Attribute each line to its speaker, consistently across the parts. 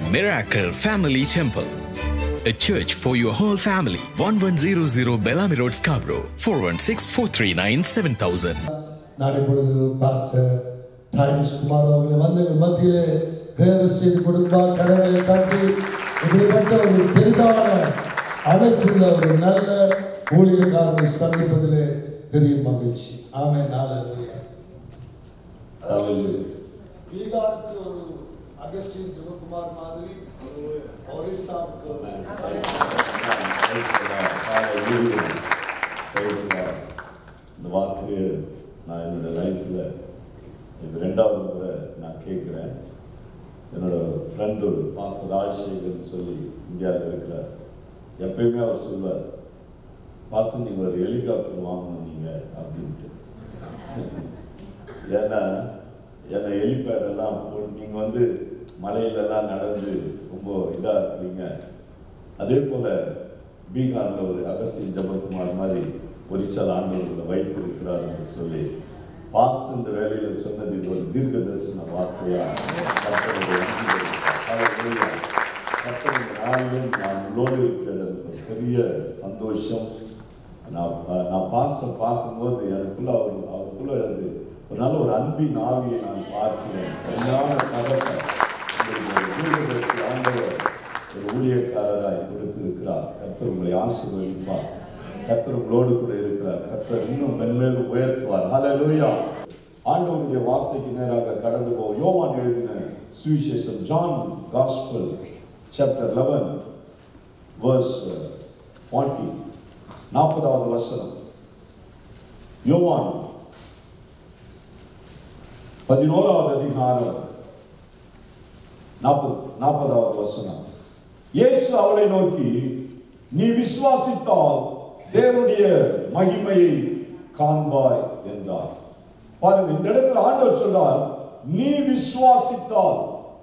Speaker 1: Miracle Family Temple, a church for your whole family. 1100 Bellamy Road, Scarborough. 416-439-7000.
Speaker 2: நான் இப்பொழுது pastor Titus Kumar அவர்களை வந்தங்கள் மத்தியிலே தேவ செய்து கொடுப்பார். கடவுளை தட்டி இப்படிப்பட்ட ஒரு பெரிதான அழைப்புள்ள ஒரு நல்ல ஊழியக்காரனை சந்திப்பதிலே பெரிய மகிழ்ச்சி. ஆமென். ஹல்லேலூயா. பீகாருக்கு ஒரு அகஸ்டின் குமார் மாதிரி, ஒரிசாவுக்கு
Speaker 3: இந்த வார்த்தையை நான் என்னோட லைஃப்பில் இது 2வது முறை நான் கேட்குறேன். என்னோட ஃப்ரெண்டு மாஸ்டர் ராஜசேகர்னு சொல்லி இந்தியாவில் இருக்கிறார். எப்பயுமே அவர் சொல்வார், பாஸ்டர் நீங்கள் ஒரு ஹெலிகாப்டர் வாங்கணும் நீங்கள் அப்படின்ட்டு. ஏன்னா என்னை ஹெலிபேடெல்லாம் நீங்கள் மலையிலெல்லாம் நடந்து ரொம்ப இதாக இருக்கிறீங்க. அதே போல் பீகாரில் ஒரு அகஸ்டின் ஜபக்குமார் மாதிரி ஒரிசால ஆண்டவர்களை வைத்து இருக்கிறார் என்று சொல்லி பாஸ்டர் இந்த வேலையில் சொன்னது இது ஒரு தீர்க்க தரிசன வார்த்தையாக நாளிலும் நான் உள்ளோடு இருக்கிறது ஒரு பெரிய சந்தோஷம். நான் பாஸ்டர் பார்க்கும்போது எனக்குள்ள அவருக்குள்ள அது ஒரு நல்ல ஒரு அன்பின் ஆவியை நான் பார்க்கிறேன். கல்யாண கதத்தை தீர்க்கதரிசி ஆண்டவர் ஒரு ஊழியக்காரராய் கொடுத்திருக்கிறார். கர்த்தர் உங்களை ஆசீர்வதிப்பார். கர்த்தர் உங்களோடு கூட இருக்கிறார். கர்த்தர் இன்னும் மென்மேலும் உயர்த்துவார். ஹல்லேலூயா. ஆண்டவருடைய வார்த்தைக்கு நேராக கடந்து போவோம். யோவான் எழுதின சுவிசேஷம், ஜான் காஸ்பல் சாப்டர் 11 verse 40, 40வது வசனம். யோவான் 11வது அதிகாரம் 40வது வசனம். இயேசு அவளை நோக்கி, நீ விசுவாசித்தால் தேவனுடைய மகிமையை காண்பாய் என்றார். பாருங்க, இந்த இடத்துல ஆண்டவர் சொல்றார், நீ விசுவாசித்தால்.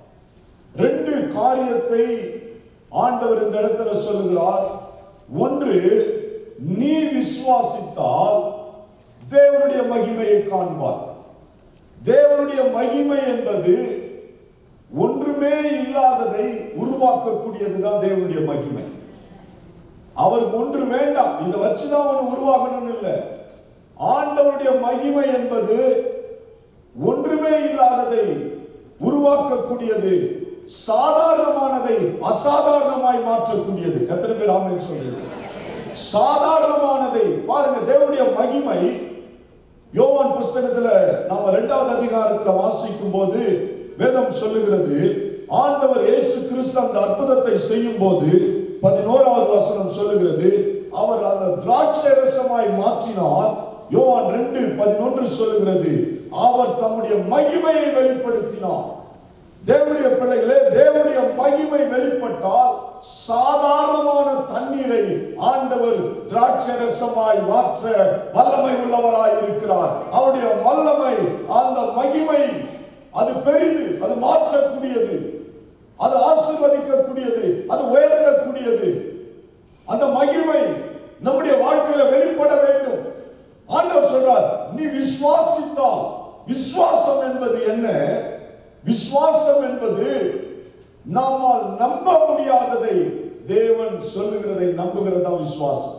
Speaker 3: 2 காரியத்தை ஆண்டவர் இந்த இடத்துல சொல்லுகிறார். ஒன்று, நீ விசுவாசித்தால் தேவனுடைய மகிமையை காண்பாய். தேவனுடைய மகிமை என்பது ஒன்றுமே இல்லாததை உருவாக்கக்கூடியதுதான் தேவனுடைய மகிமை. அவருக்கு ஒன்று வேண்டாம், இதை வச்சுதான் அவன் உருவாகணும் இல்லை. ஆண்டவருடைய மகிமை என்பது ஒன்றுமே இல்லாததை உருவாக்கக்கூடியது, சாதாரணமானதை அசாதாரணமாய் மாற்றக்கூடியது. எத்தனை பேர் ஆமென் சொல்றீங்க? சாதாரணமானதை பாருங்க. தேவனுடைய மகிமை யோவான் புஸ்தகத்துல நாம 2வது அதிகாரத்துல வாசிக்கும் போது வேதம் சொல்லுகிறது, ஆண்டவர் இயேசு கிறிஸ்து அந்த அற்புதத்தை செய்யும் போது 11வது வசனம் சொல்லுகிறது, அவர் அந்த திராட்சை ரசமாய் மாற்றினார். யோவான் 2:11 சொல்லுகிறது, அவர் தம்முடைய மகிமையை வெளிப்படுத்தினார். தேவனுடைய பிள்ளைகளே, தேவனுடைய மகிமை வெளிப்பட்டால் சாதாரணமான தண்ணீரை ஆண்டவர் திராட்சை ரசமாய் மாற்ற வல்லமை உள்ளவராய் இருக்கிறார். அவருடைய வல்லமை, அந்த மகிமை, அது பெரிது, அது மாற்றக்கூடியது, அது ஆசீர்வதிக்கக்கூடியது, அது உயர்த்தக்கூடியது. அந்த மகிமை நம்முடைய வாழ்க்கையில வெளிப்பட வேண்டும். ஆண்டவர் சொல்றார், நீ விசுவாசித்தால். விசுவாசம் என்பது என்ன? விசுவாசம் என்பது நம்மால் நம்ப முடியாததை தேவன் சொல்லுகிறதை நம்புகிறதா விசுவாசம்.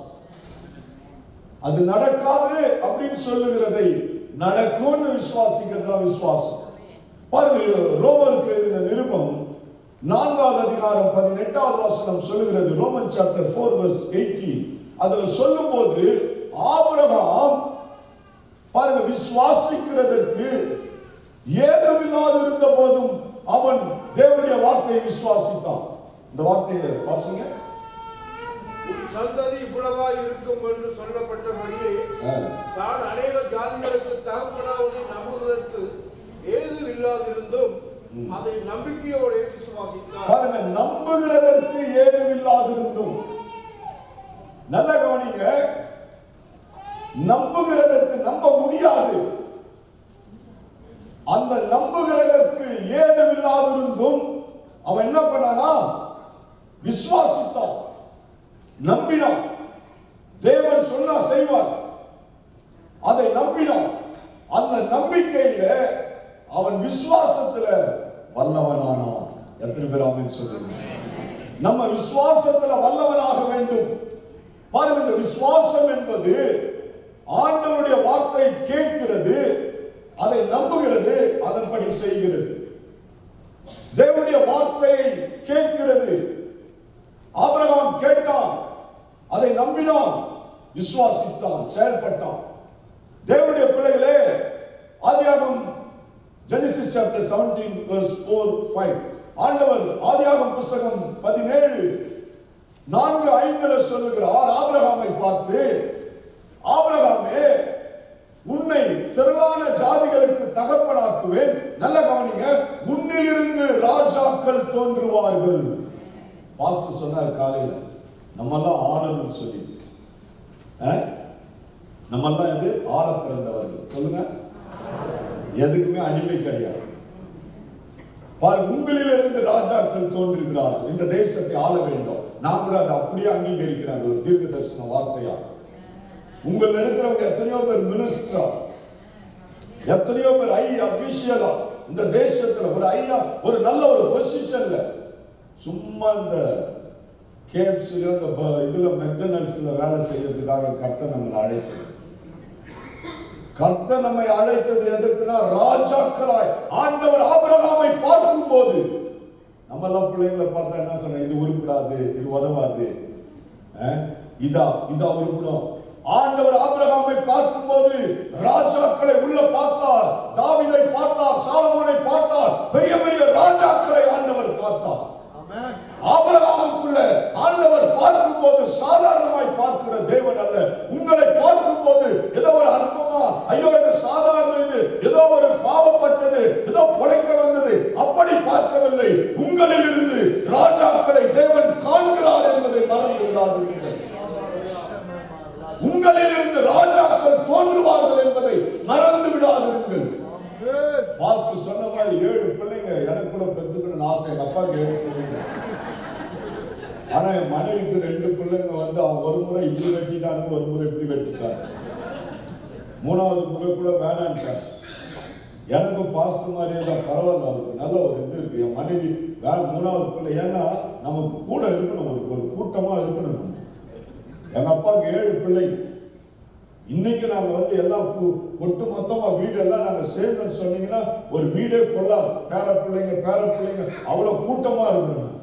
Speaker 3: அது நடக்காது அப்படின்னு சொல்லுகிறதை நடக்கும்னு விசுவாசிக்கிறதா விசுவாசம். பாருங்க, ரோமருக்கு எழுதின நிருபம் 4வது அதிகாரம் 18வது வசனம் சொல்லுகிறது. Roman chapter 4 verse 18. அதுல சொல்லும் போது ஆபிரகாம் பாருங்க, விசுவாசிக்கிறதற்கு ஏதுமில்லாது இருந்த போதும் அவன் தேவனுடைய வார்த்தையை விசுவாசித்தான். இந்த வார்த்தையை வாசிங்க.
Speaker 4: உன் சந்ததி இவ்வளவாய் இருக்கும் என்று சொல்லப்பட்டபடியே தான் அநேக ஜாதிகளுக்கு தகப்பனாவதை நம்புவதற்கு ஏது இல்லாதிருந்தும் அதை நம்பிக்கையோடு விசுவாசித்தார்.
Speaker 3: பாருங்க, நம்புகிறதற்கு ஏதுமில்லாதிருந்தும். நல்ல கவனிங்க, நம்புகிறதற்கு நம்ப முடியாது. அந்த நம்புகிறதற்கு ஏதுமில்லாதிருந்தும் அவன் என்ன பண்ணானா? விசுவாசித்தான், நம்பினான். தேவன் சொன்னா செய்வார், அதை நம்பினான். அந்த நம்பிக்கையில அவன் விசுவாசத்துல வல்லவனானான். எத்தனை பேர் ஆமென் சொல்லுங்க? நம்ம விசுவாசத்துல வல்லவனாக வேண்டும். பாருங்க, இந்த விசுவாசம் என்பது ஆண்டவருடைய வார்த்தை கேட்கிறது, அதை நம்புகிறது, அதன்படி செய்கிறது. தேவனுடைய வார்த்தையை கேட்கிறது. ஆபிரகாம் கேட்டான், அதை நம்பினான், விசுவாசித்தான், செயல்பட்டான். தேவனுடைய பிள்ளைகளே, ஆதியாகமம் ஜெனசிஸ் சாப்டர் 17 verse 4-5 ஆண்டவர் ஆதியாகமம் புத்தகம் 17:4-5 சொல்லுகிறார். ஆபிரகாமை பார்த்து, ஆபிரகாமே, உன்னை திரளான ஜாதிகளுக்கு தகப்பனாக்குவேன். நல்ல கவனிங்க, உன்னிலிருந்து ராஜாக்கள் தோன்றுவார்கள். பாஸ்டர் சொன்னார் காலையில, நம்மெல்லாம் ஆளணும் சொல்லி, நம்மெல்லாம் இது ஆள பிறந்தவர்கள். சொல்லுங்க, எதுக்குமே அடிமை கிடையாது. பாருங்க, உங்களிலிருந்து ராஜாக்கள் தோன்றுகிறார்கள், இந்த தேசத்தை ஆள வேண்டும். நான் கூட அதை அப்படியே அங்கீகரிக்கிறாங்க, ஒரு தீர்க்க தரிசன வார்த்தையா. உங்கள் இருக்கிறவங்க எத்தனையோ பேர் மினிஸ்டரா, எத்தனையோ பேர் அபிஷியலா, இந்த தேசத்துல ஒரு ஐயா, ஒரு நல்ல ஒரு பொசிஷன்ல, சும்மா இந்த கேப்ஸ்ல, இந்த இதுல மெக்டனல்ஸ்ல வேலை செய்யறதுக்காக கர்த்தர் நம்மளை அழைக்கிறது. கர்த்தர் நம்மை அழைத்தது எதற்குனா, ராஜாக்களாய். ஆண்டவர் ஆபிரகாமை பார்க்கும் போது, நம்ம எல்லாம் பிள்ளைங்களை பார்த்தா என்ன சொன்ன, இது உருப்படாது, இது உதவாது, இதா உருப்படும். ஆண்டவர் ஆபிரகாமை பார்க்கும் போது ராஜாக்களை உள்ள பார்த்தார், தாவீதை பார்த்தார், சாலமோனை பார்த்தார், பெரிய பெரிய ராஜாக்களை ஆண்டவர் பார்த்தார். ஆபிரகாமுக்குள்ள ஆண்டவர் பார்க்கும் போது சாதாரணமாய் பார்க்கிற தேவன் அல்ல. உங்களை பார்க்கும் போது ஏதோ ஒரு அற்பமா, ஐயோ இது சாதாரண, இது ஏதோ ஒரு பாவப்பட்டது, ஏதோ பொழைக்க வந்தது, அப்படி பார்க்கவில்லை. உங்களில் இருந்து ராஜாக்களை தேவன் காண்கிறார் என்பதை மறந்து விடாதீர்கள். உங்களில் இருந்து ராஜாக்கள் தோன்றுவார்கள் என்பதை மறந்து விடாதீர்கள். பாஸ்டர் சொன்ன மாதிரி 7 பிள்ளைங்க எனக்கு கூட பெற்றுக்கணும்னு ஆசை. எங்க அப்பாவுக்கு 7 பிள்ளைங்க. ஆனா என் மனைவிக்கு 2 பிள்ளைங்க வந்து அவன் ஒரு முறை இப்படி வெட்டிட்டாங்க, ஒரு முறை இப்படி வெட்டிட்டாங்க. 3வது முறை கூட வேணான்ட்டாங்க. எனக்கும் பாஸ்டர் மாதிரியே தான், பரவாயில்ல, அவருக்கு நல்ல ஒரு இது இருக்கு. என் மனைவி 3வது பிள்ளை, ஏன்னா நமக்கு கூட இருக்கணும், ஒரு கூட்டமா இருக்கணும். நம்ம எங்க அப்பாவுக்கு 7 பிள்ளைங்க. இன்னைக்கு நாங்க வந்து எல்லாம் ஒட்டு மொத்தமா வீடெல்லாம் நாங்க சேர்ந்து சொன்னீங்கன்னா ஒரு வீடே கொள்ளாது. பேர பிள்ளைங்க அவ்வளவு கூட்டமா இருக்கிறோம்.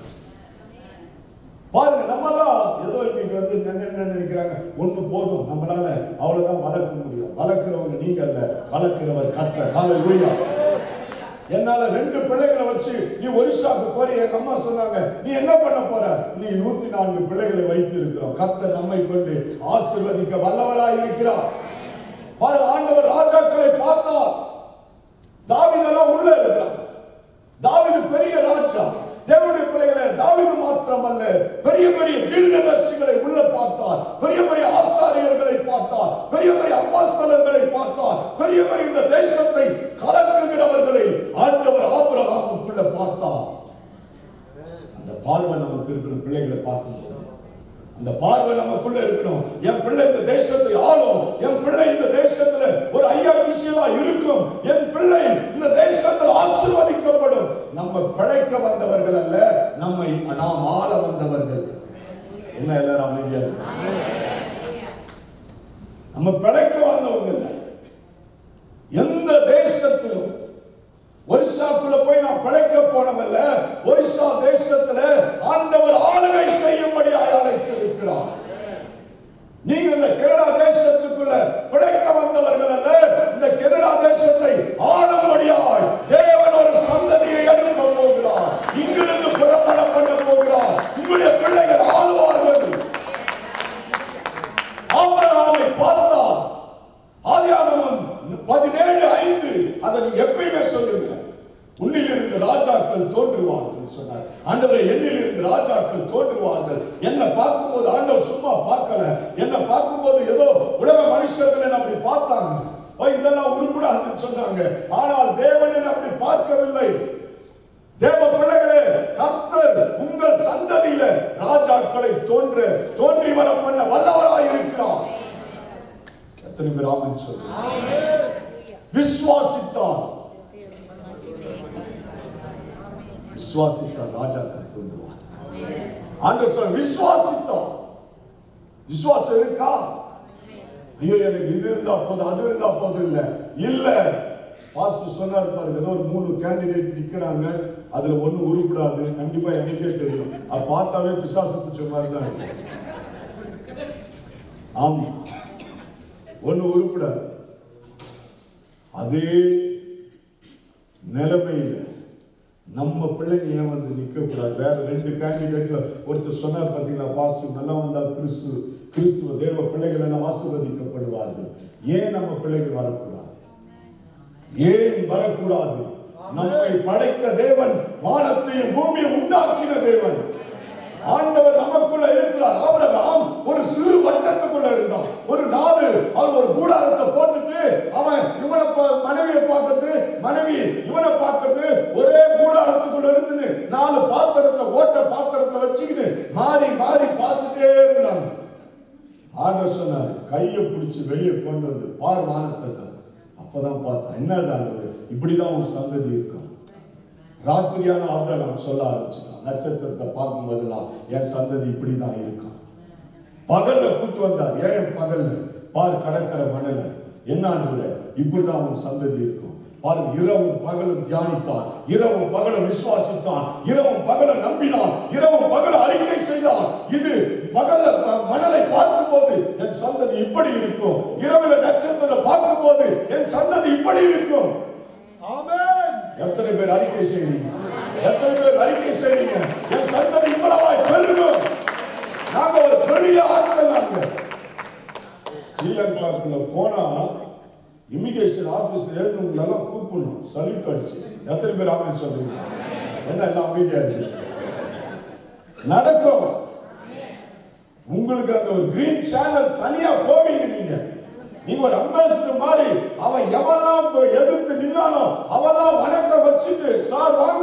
Speaker 3: பாருங்க, நம்மெல்லாம் ஏதோ இன்னைக்கு வந்து என்ன நினைக்கிறாங்க, ஒண்ணு போதும், நம்மளால அவ்வளவுதான் வளர்க்க முடியும். வளர்க்கிறவங்க நீங்க அல்ல, வளர்க்கிறவர் கர்த்தர். ஹல்லேலூயா. என்னால 2 பிள்ளைகளை வச்சு நீ ஒரிசாக்கு போறிய. எங்க அம்மா சொன்னாங்க, நீ என்ன பண்ண போற? இன்னைக்கு 104 பிள்ளைகளை வைத்து இருக்கிறோம். கர்த்தர் நம்மை கொண்டு ஆசீர்வதிக்க வல்லவராய் இருக்கிறார். பாரு, ஆண்டவர் ராஜாக்களை பார்த்தார். தாவீதெல்லாம் உள்ள இருக்கிறார். தாவீது பெரிய ராஜா. தேவனுடைய பிள்ளைகளை, தாவீது மாத்திரமல்ல, பெரிய பெரிய தீர்க்கதரிசிகளை உள்ள பார்த்தார். பெரிய பெரிய ஆசாரியர்களை பார்த்தார். பெரிய பெரிய அப்போஸ்தலர்களை பார்த்தார். பெரிய பெரிய இந்த தேசத்தை கலக்குகிறவர்களை ஆண்டவர் ஆபிரகாமுக்குள்ள பார்த்தார். அந்த பார்வை நமக்கு இருக்கணும். பிள்ளைகளை பார்க்கும்போது அந்த பார்வை நமக்குள்ள இருக்கணும். என் பிள்ளை இந்த தேசத்தை ஆளும், என் பிள்ளை இந்த தேசத்துல ஒரு ஐயா இருக்கும், என் பிள்ளை இந்த தேசத்தில் ஆசீர்வதிக்கப்படும். நம்ம பிழைக்க வந்தவர்கள் அல்ல, நாம் ஆள வந்தவர்கள். என்ன எல்லாரும் அமைதியா? நம்ம பிழைக்க வந்தவங்க இல்ல. எந்த தேசத்திலும் ஒரிசாக்குள்ள போய் நான் பிழைக்க போனவல்ல. ஒரிசா தேசத்துல ஆண்டவர் ஆளுகை செய்யும்படி அழைத்திருக்கிறார். நீங்க இந்த கேரளா தேசத்துக்குள்ள பிழைக்க வந்தவர்கள் அல்ல. இந்த கேரளா தேசத்தை ஆளும்படியாய் தேவன் ஒரு சந்ததியை எழுப்ப போகிறார். இங்கிருந்து புறப்பட பண்ண போகிறார். உங்களுடைய பிள்ளைகள் ஆளுவார்கள். ஆபிரகாமை பார்த்தார். ஆதியாகமம் 17:5 அதை நீங்க எப்பயுமே சொல்லுங்க. உன்னிலிருந்து ராஜாக்கள் தோன்றுவார்கள் சொன்னார் ஆண்டவரே. என்னிலிருந்து ராஜாக்கள் தோன்றுவார்கள். என்ன பார்க்கும்போது ஆண்டவர் சும்மா பார்க்கல. என்ன பார்க்கும்போது ஏதோ உலக மனுஷர்கள் அப்படி பார்த்தாங்க, இதெல்லாம் உருப்படாதுன்னு சொன்னாங்க. ஆனால் தேவன் அப்படி பார்க்கவில்லை. தேவ பிள்ளைகளே, கர்த்தர் உங்கள் சந்ததியில ராஜாக்களை தோன்றி வர பண்ண வல்லவராய் இருக்கிறார். எத்தனை பேர் ஆமென் சொல்லுங்க? விசுவாசித்தார். விசுவாசித்தால் ராஜா தூண்டுவார். ஆண்டவர் சொல்ல விசுவாசித்தோம். விசுவாசம் இருக்கா? ஐயோ எனக்கு இது இருந்தா போதும் அது இருந்தா போதும் இல்ல இல்ல. பாஸ்டர் சொன்னார் பாருங்க, ஏதோ ஒரு 3 கேண்டிடேட் நிக்கிறாங்க, அதுல ஒண்ணு உருப்படாது. கண்டிப்பா எனக்கே தெரியும், அது பார்த்தாவே பிசாசு பிடிச்ச மாதிரி தான் இருக்கு. ஆமா, ஒண்ணு உருப்படாது. அதே நிலைமையில நம்ம பிள்ளைங்க ஏன் வந்து நிக்க கூடாது? வேற 2 கேண்டிடேட்ல ஒருத்தர் சொன்னார் பாத்தீங்களா, பாஸ்டர் நல்லா வந்தா கிறிஸ்துவ தேவ பிள்ளைகள் எல்லாம் ஆசீர்வதிக்கப்படுவார்கள். ஏன் நம்ம பிள்ளைகள் வரக்கூடாது? ஏன் வரக்கூடாது? நம்மை படைத்த தேவன், வானத்தையும் பூமியையும் உண்டாக்கின தேவன். ஆண்டவர் நமக்குள்ள இருக்கிறார். ஆபிரகாம் ஒரு சிறு வட்டத்துக்குள்ள இருந்தான். ஒரு நாள் அவன் ஒரு கூடாரத்தை போட்டுட்டு அவன் இவனை மனைவியை பார்க்கறது, மனைவி இவனை பார்க்கறது, ஒரே கூடாரத்துக்குள்ள இருந்து 4 பாத்திரத்தை ஓட்ட பாத்திரத்தை வச்சுக்கிட்டு மாறி மாறி பார்த்துட்டே இருந்தாங்க. ஆண்டவர் சொன்னார், கையை பிடிச்சி வெளியே கொண்டு வந்து பார் வானத்தை. அப்பதான் பார்த்தா, என்னது ஆண்டவர், இப்படிதான் உன் சந்ததி இருக்கும். ராத்திரியான ஆபிரகாம் சொல்ல ஆரம்பிச்சுட்டான், நட்சத்திரத்தை பார்க்கும் போதெல்லாம் என் சந்ததி இப்படிதான் இருக்கும். பகல்ல கூட்டு வந்தார், ஏன் பகல்ல பார் கடற்கரை மணல, என்ன ஆண்டவரே இப்படிதான் உன் சந்ததி இருக்கும். பாருங்க, இரவும் பகலும் தியானித்தான், இரவும் பகலும் விசுவாசித்தான், இரவும் பகலும் நம்பினான், இரவும் பகலும் அறிக்கை செய்தான். இது பகல்ல மணலை பார்க்கும் போது என் சந்ததி இப்படி இருக்கும், இரவுல நட்சத்திரத்தை பார்க்கும் போது என் சந்ததி இப்படி இருக்கும். ஆமென். எத்தனை பேர் அறிக்கை செய்றீங்க? எத்தனை பேர் அறிக்கை செய்றீங்க? என் சந்ததி இவ்வளவாய் பெருகும். நாங்க ஒரு பெரிய ஆட்கள். நாங்க ஸ்ரீலங்காக்குள்ள போனா இமிகிரேஷன் ஆபீஸ்ல இருந்து உங்களெல்லாம் கூப்பிடணும், சல்யூட் அடிச்சு. எத்தனை பேர் ஆமென் சொல்றீங்க? என்ன எல்லாம் அமைதியா இருக்கு? நடக்கும். உங்களுக்கு அந்த ஒரு கிரீன் சேனல் தனியா போவீங்க. நீங்க ஒரு அம்பாசிடர் மாதிரி, அவன் எவெல்லாம் எதிர்த்து நின்னானோ அவெல்லாம் வணக்கம் வச்சுட்டு, சார் வாங்க.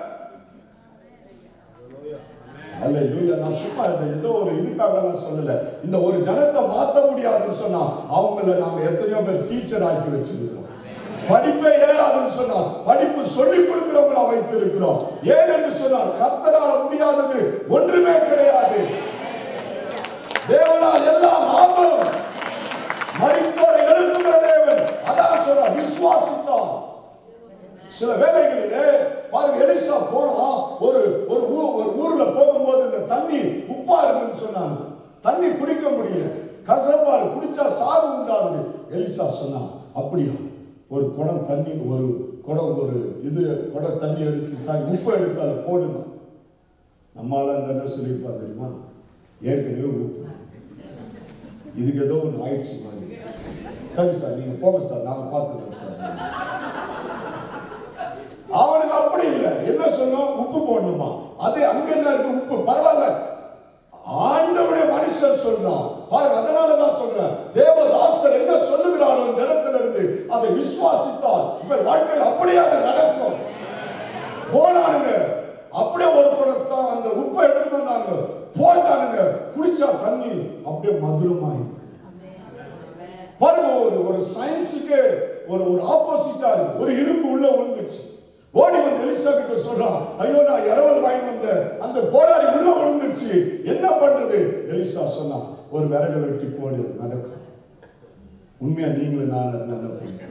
Speaker 3: அல்லேலூயா. நான் சும்மா ஏதோ ஒரு இதுக்காக நான் சொல்லல. இந்த ஒரு ஜனத்தை மாற்ற முடியாதுன்னு சொன்னா அவங்கள நாங்க எத்தனையோ பேர் டீச்சர் ஆக்கி வச்சிருக்கிறோம். படிப்பே ஏறாதுன்னு சொன்னா படிப்பு சொல்லிக் கொடுக்கிறவங்கள வைத்திருக்கிறோம். ஏன் என்று சொன்னால் கர்த்தரால முடியாதது ஒன்றுமே கிடையாது. தேவனால் எல்லாம் ஆகும். மரித்தோரை எழுப்புகிற தேவன். அதான் சொல்ற விசுவாசித்தான். சில வேளைகளிலே பாருங்க, எலிசா போனா ஒரு ஊர்ல போகும்போது இந்த தண்ணி உப்பா இருக்குன்னு சொன்னாங்க. தண்ணி குடிக்க முடியல, கசப்பாரு, குடிச்சா சாவு உண்டாகுது. எலிசா சொன்னான், அப்படியா ஒரு குடம் தண்ணி, ஒரு குடம் குடம் தண்ணி எடுத்து உப்பு எடுத்தாலும் போடுங்க. நம்மளால என்ன சொல்லியிருப்பா தெரியுமா? ஏற்கனவே உப்பு, இதுக்கு ஏதோ ஒன்று ஆயிடுச்சு மாதிரி. சரி சார் நீங்க போங்க சார், நாங்க பார்த்துக்கிறோம் சார். அவனுக்கு அப்படி இல்லை. என்ன சொன்னோம்? உப்பு போடணுமா? அது அங்க என்ன இருக்கு? உப்பு பரவாயில்ல. ஆண்டவருடைய மனுஷன் சொல்றான் பாருங்க. அதனாலதான் சொல்றேன், தேவதாசர் என்ன சொல்லுகிறாரோ இந்த இடத்துல இருந்து அதை விசுவாசித்தால் உங்க வாழ்க்கையில் அப்படியே அது நடக்கும். போனானுங்க, அப்படியே ஒரு குடத்தான் அந்த உப்பை எடுத்து வந்தாங்க, போட்டானுங்க, குடிச்சா தண்ணி அப்படியே மதுரமாயிருக்கு. பாருங்க, ஒரு சயின்ஸுக்கு ஒரு ஆப்போசிட்டா இருக்கு. ஒரு இரும்பு உள்ள விழுந்துச்சு. ஓடி வந்து எலிசா கிட்ட சொல்றான், ஐயோ நான் இரவல் வாங்கி வந்த அந்த கோடாரி உள்ள விழுந்துச்சு, என்ன பண்றது? எலிசா சொன்னா, ஒரு விறகு வெட்டி போடு, நடக்கும். உண்மையா நீங்களும் நான் என்ன பண்ண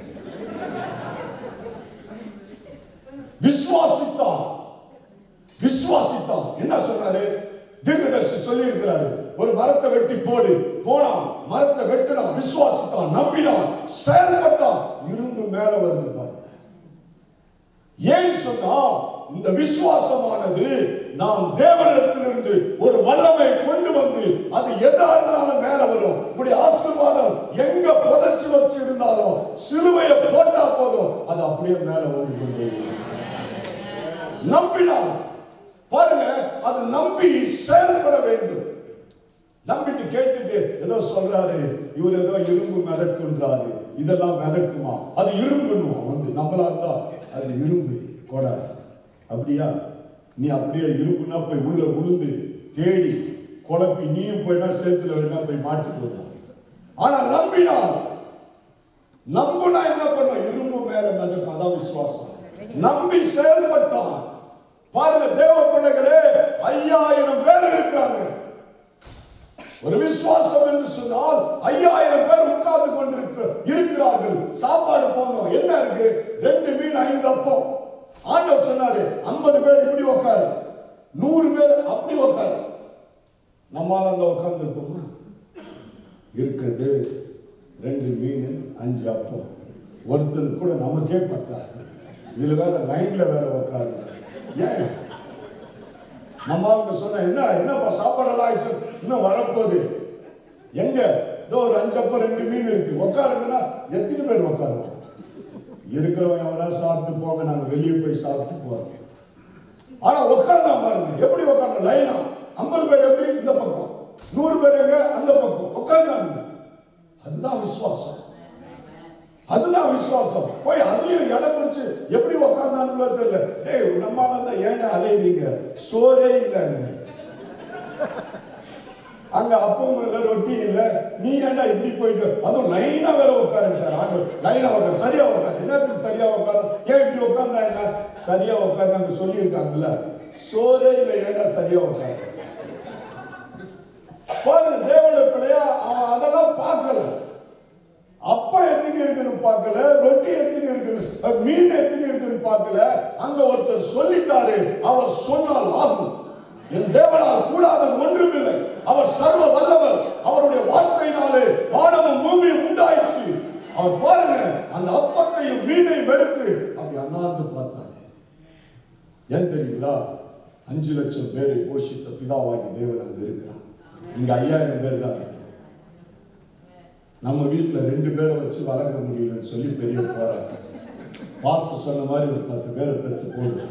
Speaker 3: விசுவாசித்தான். என்ன சொன்னாரு? தீர்க்கதரிசி சொல்லி இருக்கிறாரு, ஒரு மரத்தை வெட்டி போடு. போனான், மரத்தை வெட்டினான், விசுவாசித்தான், நம்பினான், செயல்பட்டான். இரும்பு மேல வருது பாருங்க. ஏன் சொன்னா, இந்த விசுவாசமானது நாம் தேவனிடத்திலிருந்து ஒரு வல்லமை கொண்டு வந்து அது எதா இருந்தாலும் மேல வரும். இப்படி ஆசீர்வாதம் எங்க புதைச்சு வச்சு இருந்தாலும் சிலுவையை போட்டா போதும், அது அப்படியே மேல வந்து கொண்டே நம்பினான். பாருங்க, அது நம்பி செயல்பட வேண்டும். நம்பிட்டு கேட்டுட்டு ஏதோ சொல்றாரு, இவர் ஏதோ இரும்பு மிதக்குன்றாரு, இதெல்லாம் மிதக்குமா? அது இரும்புன்னுவோம் வந்து நம்மளா தான் அது இரும்பு கொடை. அப்படியா? நீ அப்படியே இரும்புனா போய் உள்ள உளுந்து தேடி குழப்பி நீயும் போயினா சேர்த்துல வேணா போய் மாட்டிக்கொள்ளலாம். ஆனா நம்புனா என்ன பண்ண? இரும்பு மேல மிதக்கும். அதான் விசுவாசம். நம்பி செயல்பட்டான். பாருங்க தேவ பிள்ளைகளே, 5000 பேர் இருக்கிறாங்க. ஒரு விசுவாசம் என்று சொன்னால் 5000 பேர் உட்கார்ந்து இருக்கிறார்கள். சாப்பாடு போகணும். என்ன இருக்கு? 2 மீன் 5 அப்பம். ஆண்டவர் சொன்னாரு 50 பேர் இப்படி உட்காரு, 100 பேர் அப்படி உட்காரு. நம்மால அந்த உட்கார்ந்து இருப்போமா? இருக்குது 2 மீன் 5 அப்பம். ஒருத்தர் கூட நமக்கே பத்தாது. இதுல வேற லைன்ல வேற உட்காரு. ஏன் நம்மளுக்கு சொன்ன என்னப்பா சாப்பாடெல்லாம் ஆயிடுச்சு, இன்னும் வரப்போகுது. எங்க இதோ ஒரு 5 அப்பம் 2 மீன் இருக்கு, உட்காருங்கன்னா எத்தனை பேர் உட்காருவோம்? இருக்கிறவங்க எவனா சாப்பிட்டு போங்க, நாங்க வெளியே போய் சாப்பிட்டு போறோம். ஆனா உட்கார்ந்தா பாருங்க எப்படி உட்கார்ந்த லைனா. 50 பேர் எப்படி இந்த பக்கம், 100 பேர் எங்க அந்த பக்கம் உட்கார்ந்தாங்க. அதுதான் விசுவாசம். அதுதான் விசுவாசம். போய் அதுலயும் இடம் பிடிச்சு எப்படி உட்கார்ந்தான்னு தெரியல. டேய் நம்மால தான் ஏன்டா அலையுறீங்க? சோறே இல்லைங்க, அங்க அப்பவும் இல்ல ரொட்டி இல்ல, நீ ஏன்டா இப்படி போயிட்டு? அதுவும் லைனா வேற உட்காருட்டார் ஆண்டவர். லைனா உட்கார், சரியா உட்காரு. என்னத்துக்கு சரியா உட்காரு? ஏன் இப்படி உட்கார்ந்தா என்ன? சரியா உட்கார்ந்து அங்க சொல்லி இருக்காங்கல்ல, சோறே இல்லை ஏன்டா சரியா உட்காரு? பாருங்க தேவனுடைய பிள்ளையா, அவன் அதெல்லாம் பார்க்கல. அப்பா எத்தனை இருக்குன்னு பார்க்கல, ரொட்டி எத்தனை இருக்குன்னு, மீன் எத்தனை இருக்குன்னு பார்க்கல. அங்க ஒருத்தர் சொல்லிட்டாரு, அவர் சொன்னால் ஆகும். என் தேவனால் கூடாதது ஒன்றுமில்லை. அவர் சர்வ வல்லவர். அவருடைய வார்த்தையினாலே வானமும் பூமியும் உண்டாயிற்று. அவர் பாருங்க அந்த அப்பத்தையும் மீனையும் எடுத்து அப்படி அண்ணாந்து பார்த்தாரு. ஏன் தெரியுங்களா? 5 லட்சம் பேரை போஷித்த பிதாவாகி தேவன் அங்க இருக்கிறார். இங்க 5000 பேர் தான் இருக்கு. நம்ம வீட்டுல 2 பேரை வச்சு வளர்க்க முடியலன்னு சொல்லி பெரிய போறாங்க. பாஸ்டர் சொன்ன மாதிரி ஒரு 10 பேரை பெற்று போடுது.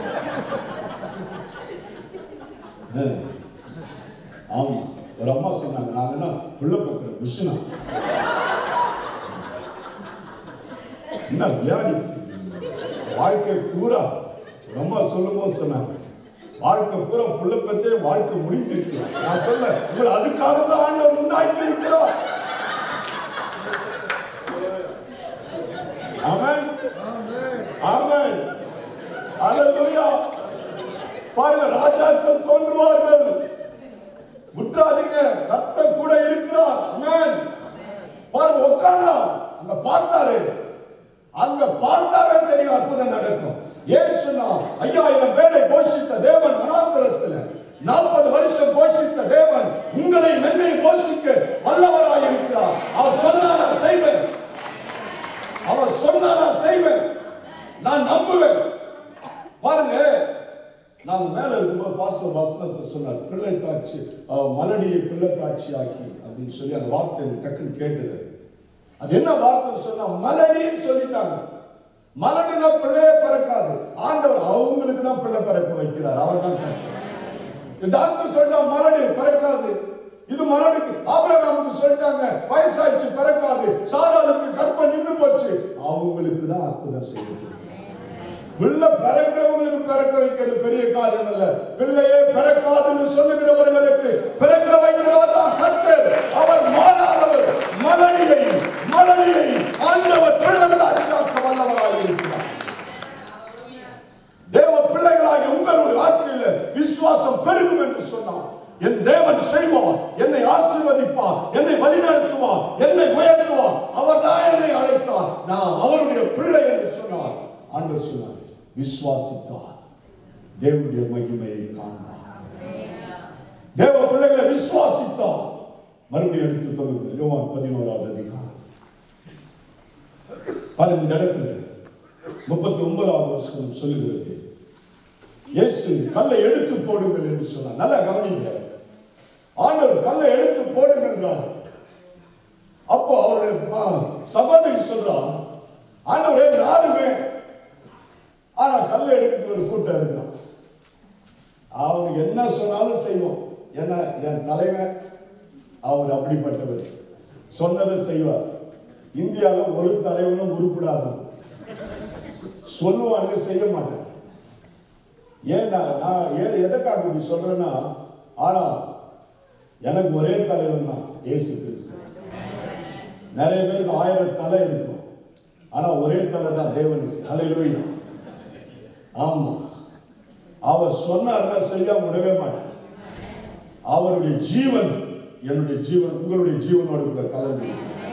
Speaker 3: ஆமா, ஒரு அம்மா சொன்னாங்க, நாங்க என்ன பிள்ளை பத்திர மிஷினா என்ன விளையாடி வாழ்க்கை பூரா. ஒரு அம்மா சொல்லும் போது சொன்னாங்க, வாழ்க்கை பூரா பிள்ளை பத்தே வாழ்க்கை முடிஞ்சிருச்சு. நான் சொல்ல, உங்களை அதுக்காக தான் ஆண்டவர் உண்டாக்கி இருக்கிறோம். ஆமென், ஆமென், அல்லேலூயா. பாருங்க, ராஜாக்கள் தோன்றுவார்கள், விட்டுறாதீங்க, கர்த்தர் கூட இருக்கிறார். ஆமென். பாருங்க, உட்கார்ந்தா அங்க பார்த்தாரு. அங்க பார்த்தாவே தெரியும் அற்புதம் நடக்கும். ஏன் சொன்னா 5000 பேரை போஷித்த தேவன் வனாந்தரத்துல 40 வருஷம் போஷித்த தேவன் உங்களை என்னை போஷிக்க வல்லவராய் இருக்கிறார். அவர் சொன்னா நான் செய்வேன், அவர் சொன்னா நான் செய்வேன், நான் நம்புவேன். பாருங்க, நாம் மேல இருக்கும்போது பாஸ்டர் வசனத்தை சொன்னார், பிள்ளை தாட்சி, மலடியை பிள்ளை தாட்சி ஆக்கி அப்படின்னு சொல்லி அந்த வார்த்தை டக்குன்னு கேட்டது. அது என்ன வார்த்தை சொன்னா, மலடின்னு சொல்லிட்டாங்க. மலடினா பிள்ளையே பிறக்காது. ஆண்டவர் அவங்களுக்கு தான் பிள்ளை பிறக்க வைக்கிறார். அவர் தான் டாக்டர் சொல்லிட்டா மலடி பிறக்காது. இது மலடிக்கு. ஆபிரகாமுக்கு சொல்லிட்டாங்க வயசாயிடுச்சு பிறக்காது. சாராளுக்கு கற்பை நின்று போச்சு. அவங்களுக்கு தான் அற்புதம் செய்யணும். பிள்ளை பிறக்கிறவங்களுக்கு பிறக்க வைக்கிறது பெரிய காரியம் அல்ல. பிள்ளையே பிறக்காதுன்னு சொல்லுகிறவர்களுக்கு பிறக்க வைக்கிறவர் தான் கர்த்தர். அவர் மாறாதவர். மலடியை ஆண்டவர் பிள்ளைகளாக வல்லவராக இருக்கிறார். தேவ பிள்ளைகளாக உங்களுடைய வாழ்க்கையில் விசுவாசம் பெருகும் என்று சொன்னார். என் தேவன் செய்வார், என்னை ஆசீர்வதிப்பார், என்னை வழிநடத்துவார், என்னை உயர்த்துவார். அவர் தான் என்னை அழைத்தார், நான் அவருடைய பிள்ளை என்று சொன்னார். ஆண்டவர் சொன்னார், விசுவாசித்தார் தேவனுடைய மகிமையை காண்பார். தேவ பிள்ளைகளை விசுவாசித்தார். மறுபடியும் எடுத்துக் கொள்ளுங்கள், யோவான் 11வது அதிகாரம். பாருங்க, இந்த இடத்துல 39வது வசனம் சொல்லுகிறது, இயேசு கல்லை எடுத்து போடுங்கள் என்று சொன்னார். நல்லா கவனிங்க, ஆண்டவர் கல்லை எடுத்து போடுங்கள் என்றார். அப்போ அவருடைய சகோதரி சொல்றார், ஆண்டவரே யாருமே, ஆனா கல்லை எடுக்கிறது ஒரு கூட்டம் இருக்கான். அவனுக்கு என்ன சொன்னாலும் செய்வோம். ஏன்னா என் தலைவன் அவர் அப்படிப்பட்டவர், சொன்னதை செய்வார். இந்தியாவில் ஒரு தலைவனும் உருப்படாது, சொல்லுவானுங்க செய்ய மாட்டேன். ஏன்னா நான் எதற்காக இப்படி சொல்றேன்னா, ஆனா எனக்கு ஒரே தலைவன் தான், இயேசு கிறிஸ்து. நிறைய பேருக்கு 1000 தலை இருக்கும், ஆனா ஒரே தலை தான் தேவனுக்கு. ஹல்லேலூயா. ஆமா, அவர் சொன்னார்னா செய்யாம விடவே மாட்டார். அவருடைய ஜீவன் என்னுடைய ஜீவன் உங்களுடைய ஜீவனோடு கூட கலந்து.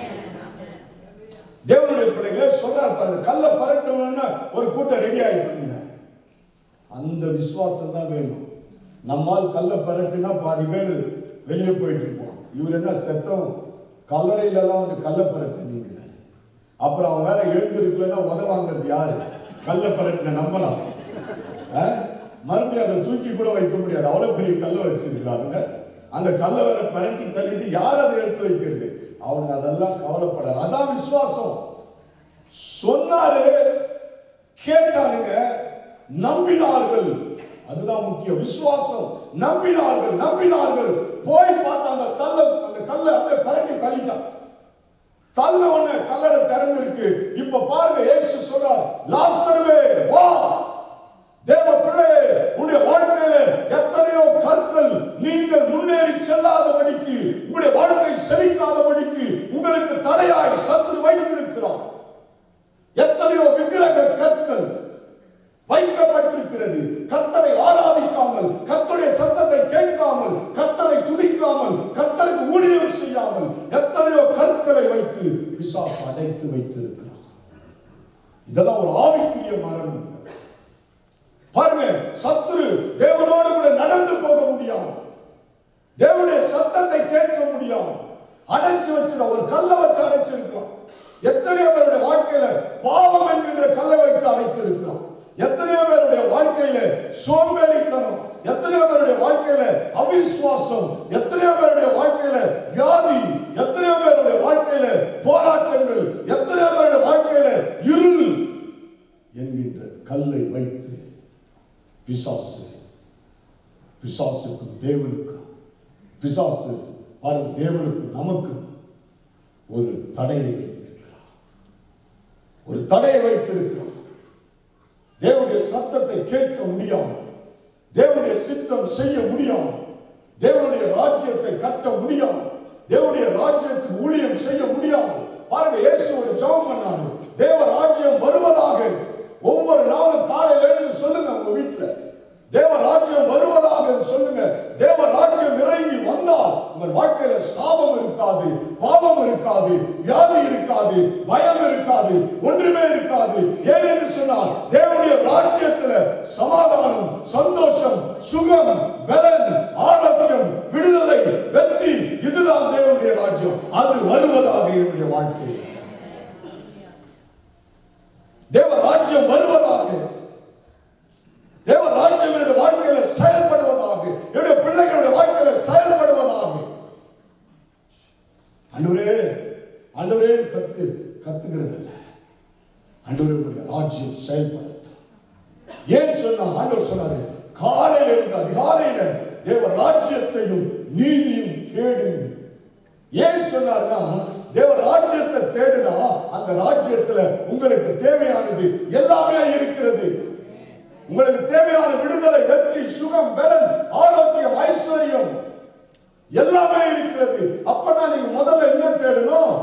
Speaker 3: தேவனுடைய பிள்ளைகளே சொல்றார் பாருங்க, கல்ல பரட்டணும்னா ஒரு கூட்டம் ரெடி ஆயிட்டாங்க. அந்த விசுவாசம் தான் வேணும். நம்மால் கல்ல பரட்டுனா பாதி பேர் வெளியே போயிட்டு இருப்போம். இவர் என்ன செத்தம் கல்லறையிலலாம் வந்து கல்ல பரட்டு நீங்க, அப்புறம் அவன் வேற எழுந்திருக்கலன்னா உதவாங்கிறது யாரு? கல்ல பரட்டுன நம்பலாம். மறுபடியும் அதை தூக்கி கூட வைக்க முடியாது, அவ்வளவு பெரிய கல்லை வச்சிருக்கிறாங்க. அந்த கல்லை வேற பரட்டி தள்ளிட்டு யார் அதை எடுத்து வைக்கிறது? அவங்க அதெல்லாம் கவலைப்படாது. அதான் விசுவாசம். சொன்னாரு, கேட்டானுங்க, நம்பினார்கள். அதுதான் முக்கியம். விசுவாசம். நம்பினார்கள், நம்பினார்கள். போய் பார்த்தா அந்த கல்லை அப்படியே பரட்டி தள்ளிட்டான். தள்ள உடனே கல்லறை திறந்திருக்கு. இப்ப பாருங்க, இயேசு சொல்றார், லாசருவே வா. தேவ பிள்ளையே, உங்களுடைய வாழ்க்கையில எத்தனையோ கற்கள் நீங்கள் முன்னேறி செல்லாதபடிக்கு, உங்களுடைய வாழ்க்கை செழிக்காதபடிக்கு உங்களுக்கு தடையாய் சத்துரு வைத்திருக்கிறார். எத்தனையோ விக்கிரக கற்கள் வைக்கப்பட்டிருக்கிறது. கர்த்தரை ஆராதிக்காமல், கர்த்தருடைய சத்தத்தை கேட்காமல், கர்த்தரை துதிக்காமல், கர்த்தருக்கு ஊழியம் செய்யாமல் எத்தனையோ கற்களை வைத்து பிசாசு அடைத்து வைத்திருக்கிறார். இதெல்லாம் ஒரு ஆவிக்குரிய மரணம். பாருங்க, சத்துரு தேவனோடு கூட நடந்து போக முடியாது, தேவனுடைய சத்தத்தை கேட்க முடியாது, அடைச்சு வச்சிட ஒரு கல்லை வச்சு அடைச்சிருக்கிறான். எத்தனையோ பேருடைய வாழ்க்கையில பாவம் என்கின்ற கல்லை வைத்து அடைத்திருக்கிறான். எத்தனையோ பேருடைய வாழ்க்கையில சோம்பேறித்தனம், எத்தனையோ பேருடைய வாழ்க்கையில அவிசுவாசம், எத்தனையோ பேருடைய வாழ்க்கையில வியாதி, எத்தனையோ பேருடைய வாழ்க்கையில போராட்டங்கள், எத்தனையோ பேருடைய வாழ்க்கையில இருள் என்கின்ற கல்லை வைத்து பிசாசுக்கும் தேவனுக்கும், பிசாசு பாருங்க தேவனுக்கும் நமக்கும் ஒரு தடையை வைத்திருக்கிறார். ஒரு தடையை வைத்திருக்கிறார். தேவனுடைய சத்தத்தை கேட்க முடியாமல், தேவனுடைய சித்தம் செய்ய முடியாமல், தேவனுடைய ராஜ்யத்தை கட்ட முடியாமல், தேவனுடைய ராஜ்யத்துக்கு ஊழியம் செய்ய முடியாமல். பாருங்க, இயேசு ஒரு ஜெபம் பண்ணாரு, தேவ ராஜ்யம் வருவதாக. ஒவ்வொரு நாளும் காலையில எழுந்து சொல்லுங்க, உங்க வீட்டுல தேவ ராஜ்யம் வருவதாக சொல்லுங்க. தேவ ராஜ்யம் இறங்கி வந்தால் உங்கள் வாழ்க்கையில சாபம் இருக்காது, பாவம் இருக்காது, வியாதி இருக்காது, பயம் இருக்காது, ஒன்றுமே இருக்காது. ஏன் என்று சொன்னால் தேவனுடைய ராஜ்யத்துல சமாதானம், சந்தோஷம், சுகம், பலன், ஆரோக்கியம், விடுதலை, வெற்றி, இதுதான் தேவனுடைய ராஜ்யம். அது வருவதாக என்னுடைய வாழ்க்கையில் தேவ ராஜ்யம் வருவதாக, தேவ ராஜ்யம் என்னுடைய வாழ்க்கையில செயல்படுவதாக, என்னுடைய பிள்ளைகளுடைய வாழ்க்கையில செயல்படுவதாக. ஆண்டவரே ஆண்டவரே கத்துகிறது இல்ல, ஆண்டவருடைய ராஜ்யம் செயல்படட்டும். ஏன் சொன்னா, ஆண்டவர் சொன்னாரு, காலையில இருந்து அதிகாலையில தேவ ராஜ்யத்தையும் நீதியும் தேடுங்க. ஏன் சொன்னார்னா, தேவ ராஜ்யத்தை தேடினா அந்த ராஜ்யத்துல உங்களுக்கு தேவையானது எல்லாமே இருக்கிறது. உங்களுக்கு தேவையான விடுதலை, வெற்றி, சுகம், பலன், ஆரோக்கியம், ஐஸ்வர்யம் எல்லாமே இருக்கிறது. அப்பதான் நீங்க முதல்ல என்ன தேடணும்?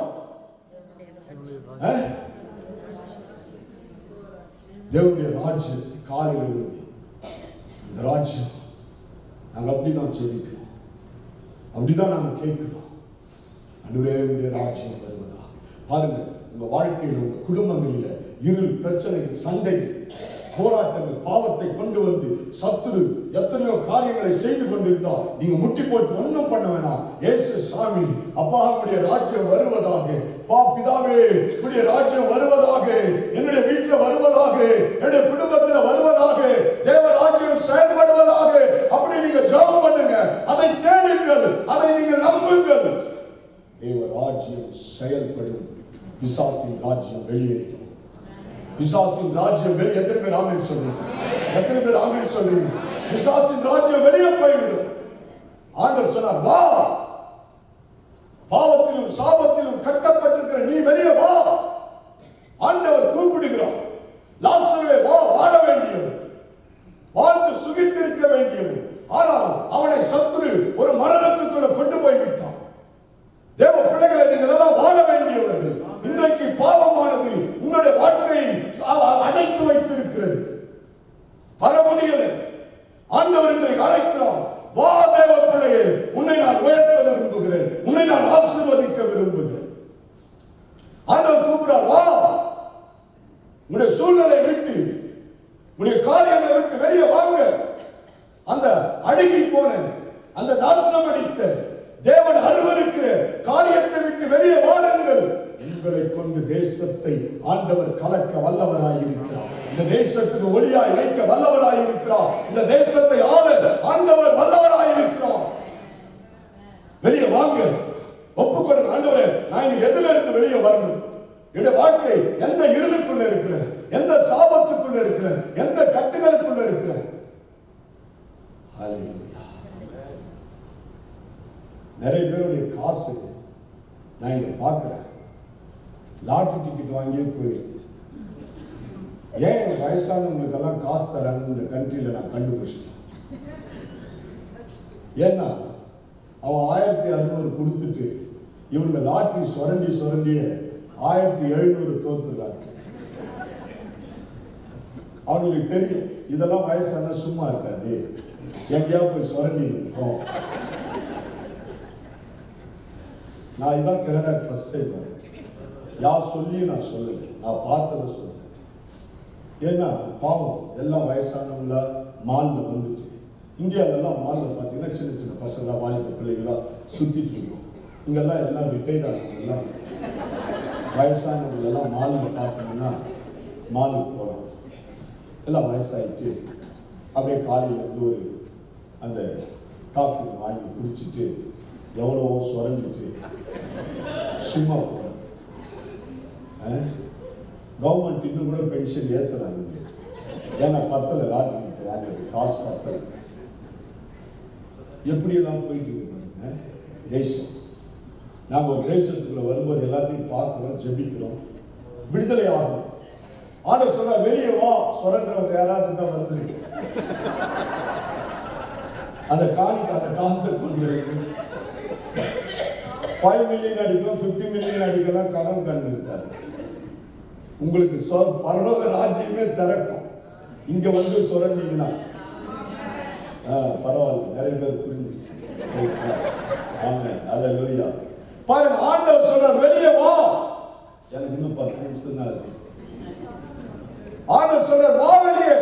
Speaker 3: தேவனுடைய ராஜ்யத்தை. காலையில் இருந்து இந்த ராஜ்யம் நாங்க அப்படிதான் ஜெபிக்கிறோம், அப்படிதான் நாங்க கேட்கிறோம். ஆண்டவரே ராஜ்யம் வருவதா. பாருங்க, உங்க வாழ்க்கையில், உங்க குடும்பங்களில் இருள், பிரச்சனை, சண்டை, போராட்டங்கள், பாவத்தை கொண்டு வந்து சத்துரு எத்தனையோ காரியங்களை செய்து கொண்டிருந்தால் நீங்க முட்டி போட்டு ஒன்றும் பண்ண வேணாம். இயேசு சாமி, அப்பா உடைய ராஜ்யம் வருவதாக, பிதாவே உடைய ராஜ்யம் வருவதாக, என்னுடைய வீட்டில் வருவதாக, என்னுடைய குடும்பத்தில் வருவதாக, தேவ ராஜ்யம் செயல்படுவதாக. அப்படி நீங்க ஜெபம் பண்ணுங்க, அதை தேடுங்கள், அதை நீங்க நம்புங்கள். தேவ ராஜ்யம் செயல்படும், பிசாசின் ராஜ்யம் வெளியேறும். பிசாசின் ராஜ்யம் வெளியே. எத்தனை பேர் ஆமென் சொல்றீங்க? எத்தனை பேர் ஆமென் சொல்றீங்க? பிசாசின் ராஜ்யம் வெளியே போய்விடும். ஆண்டவர் சொன்னார், வா, பாவத்திலும் சாபத்திலும் கட்டப்பட்டிருக்கிற நீ வெளியே வா. ஆண்டவர் கூப்பிடுகிறார், லாசருவே வா, வாழ வேண்டியவன், வாழ்ந்து சுகித்திருக்க வேண்டியவன். ஆனால் அவனை சத்துரு ஒரு மரணத்துக்குள்ள கொண்டு போய் விட்டான். தேவ பிள்ளைகளை நீங்கள் எல்லாம் வாழ வேண்டியவர்கள். இன்றைக்கு பாவமானது உங்களுடைய வாழ்க்கையை அடைத்து வைத்திருக்கிறது, வர முடியல. இன்றைக்கு அழைக்கிறான். வா தேவ பிள்ளையே, உன்னை நான் உயர்த்த விரும்புகிறேன், உன்னை நான் ஆசீர்வதிக்க விரும்புகிறேன். ஆண்டவர் கூப்பிடுறார், வா, உன்னுடைய சூழ்நிலை விட்டு, உன்னுடைய காரியங்களை விட்டு வெளியே வாங்க. அந்த அழுகி போன, அந்த நாற்றம் அடித்த, தேவன் அருவருக்கிற காரியத்தை விட்டு வெளியே வாருங்கள். உங்களை கொண்டு தேசத்தை ஆண்டவர் கலக்க வல்லவராயிருக்கிறார். இந்த தேசத்துக்கு ஒளியாய் வைக்க வல்லவராயிருக்கிறார். இந்த தேசத்தை ஆள ஆண்டவர் வல்லவராயிருக்கிறார். வெளியே வாங்க, ஒப்புக்கொடுங்க. ஆண்டவரே, நான் இனி எதுல இருந்து வெளியே வரணும்? என்னுடைய வாழ்க்கை எந்த இருளுக்குள்ள இருக்கிற, எந்த சாபத்துக்குள்ள இருக்கிற, எந்த கட்டுகளுக்குள்ள இருக்கிற? நிறைய பேருடைய காசு நான் இங்க பார்க்கிறேன், லாட்டரி டிக்கெட் வாங்கியே போயிடுது. ஏன் வயசானவங்களுக்கு எல்லாம் காசு தராங்க இந்த கண்ட்ரியில நான் கண்டுபிடிச்சேன். ஏன்னா அவன் 1600 கொடுத்துட்டு இவனுங்க லாட்டரி சுரண்டிய 1700 தோத்துறாங்க. அவங்களுக்கு தெரியும் இதெல்லாம் வயசான சும்மா இருக்காது, எங்கேயா போய் சுரண்டி இருக்கும். நான் இதான் கனடா ஃபர்ஸ்ட் டைம் வரேன். யார் சொல்லி நான் சொல்லலை, நான் பார்த்ததை சொல்றேன். ஏன்னா பாவம் எல்லாம் வயசானவங்களா மாலில் வந்துட்டு, இந்தியாவிலலாம் மாலில் பார்த்தீங்கன்னா சின்ன சின்ன பசங்க வாலிப பிள்ளைங்களா சுற்றிட்டு இருக்கோம். இங்கெல்லாம் எல்லாம் ரிட்டையர்ட் ஆனவங்கெல்லாம் வயசானவங்களெல்லாம் மாலில் பார்த்தோம்னா மாலுக்கு போகலாம். எல்லாம் வயசாகிட்டு அப்படியே காலையில் இருந்து ஒரு அந்த காஃபி வாங்கி குடிச்சிட்டு எவ்வளவோ சுரண்டிட்டு சும்மா போகிறாங்க. கவர்மெண்ட் இன்னும் கூட பென்ஷன் ஏற்றுறாங்க. ஏன்னா பத்தலை, லாட்டரி வாங்குறது காசு பத்தலை. எப்படியெல்லாம் போயிட்டு இருப்பாங்க தேசம். நாம் ஒரு தேசத்துக்குள்ள வரும்போது எல்லாத்தையும் பார்க்கிறோம், ஜெபிக்கிறோம், விடுதலை ஆகணும். ஆண்டவர் சொல்றார், வெளியே வா. சுரண்டவங்க யாராவது தான் வந்துருக்கு. அந்த காணிக்கு அந்த காசை கொண்டு 5 மில்லியன் அடிக்கும், 50 மில்லியன் அடிக்கலாம் கனவு கண்டு இருக்காது. உங்களுக்கு பரலோக ராஜ்யமே திறக்கும். இங்க வந்து சுரண்டிங்கன்னா பரவாயில்ல, நிறைய பேர் புரிஞ்சிருச்சு. ஆமென், அல்லேலூயா. பாருங்க, ஆண்டவர் சொல்றார், வெளியே வா. எனக்கு இன்னும் 10 நிமிஷம் தான் இருக்கு. ஆண்டவர் சொல்றார், வா வெளியே.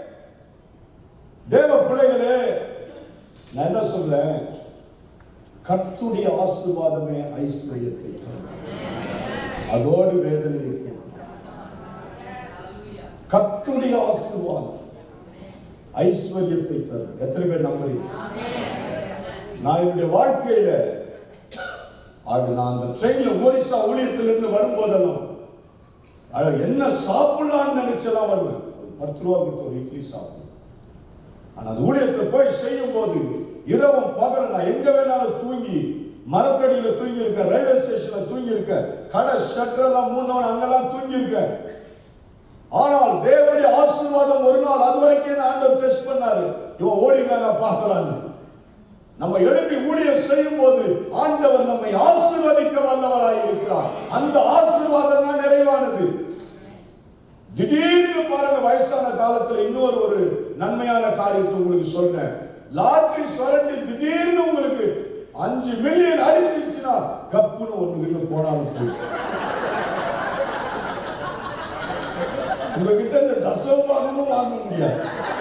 Speaker 3: தேவ பிள்ளைகளே, நான் என்ன சொல்றேன், கர்த்தருடைய ஆசீர்வாதமே ஐஸ்வர்யத்தை தரும், அதோடு வேதனை. கர்த்தருடைய ஆசீர்வாதம் ஐஸ்வர்யத்தை தரும். எத்தனை பேர் நம்புறீங்க? நான் என்னுடைய வாழ்க்கையில நான் அந்த ட்ரெயின்ல ஒரிசா ஊழியத்திலிருந்து வரும்போதெல்லாம் என்ன சாப்பிடலான்னு நினைச்செல்லாம் வருவேன். 10 ரூபா கொடுத்து ஒரு இட்லி சாப்பிடுவேன். ஆனா அந்த ஊழியத்தை போய் செய்யும் போது இரவும் பகல் நான் எங்க வேணாலும் தூங்கி, மரத்தடியில தூங்கி இருக்க, ரயில்வே ஸ்டேஷன்ல தூங்கி இருக்க, கடை ஷட்டரெல்லாம் மூணவன் அங்கெல்லாம் தூங்கி இருக்க. ஆனால் தேவனுடைய ஆசீர்வாதம் ஒரு நாள், அது வரைக்கும் ஆண்டவர் டெஸ்ட் பண்ணாரு, இவன் ஓடி வேணா பார்க்கலான்னு. நம்ம எழுப்பி ஊழியம் செய்யும் போது ஆண்டவர் நம்மை ஆசீர்வதிக்க வல்லவராய் இருக்கிறார். அந்த ஆசீர்வாதம் தான் நிறைவானது. திடீர்னு பாருங்க, வயசான காலத்துல இன்னொரு நன்மையான காரியத்தை உங்களுக்கு சொல்றேன். லாட்டரி சுரண்டி திடீர்னு உங்களுக்கு 5 மில்லியன் அடிச்சிருச்சுன்னா கப்புன்னு ஒண்ணு போனாலும் உங்ககிட்ட இந்த தசமபாகமும் வாங்க முடியாது,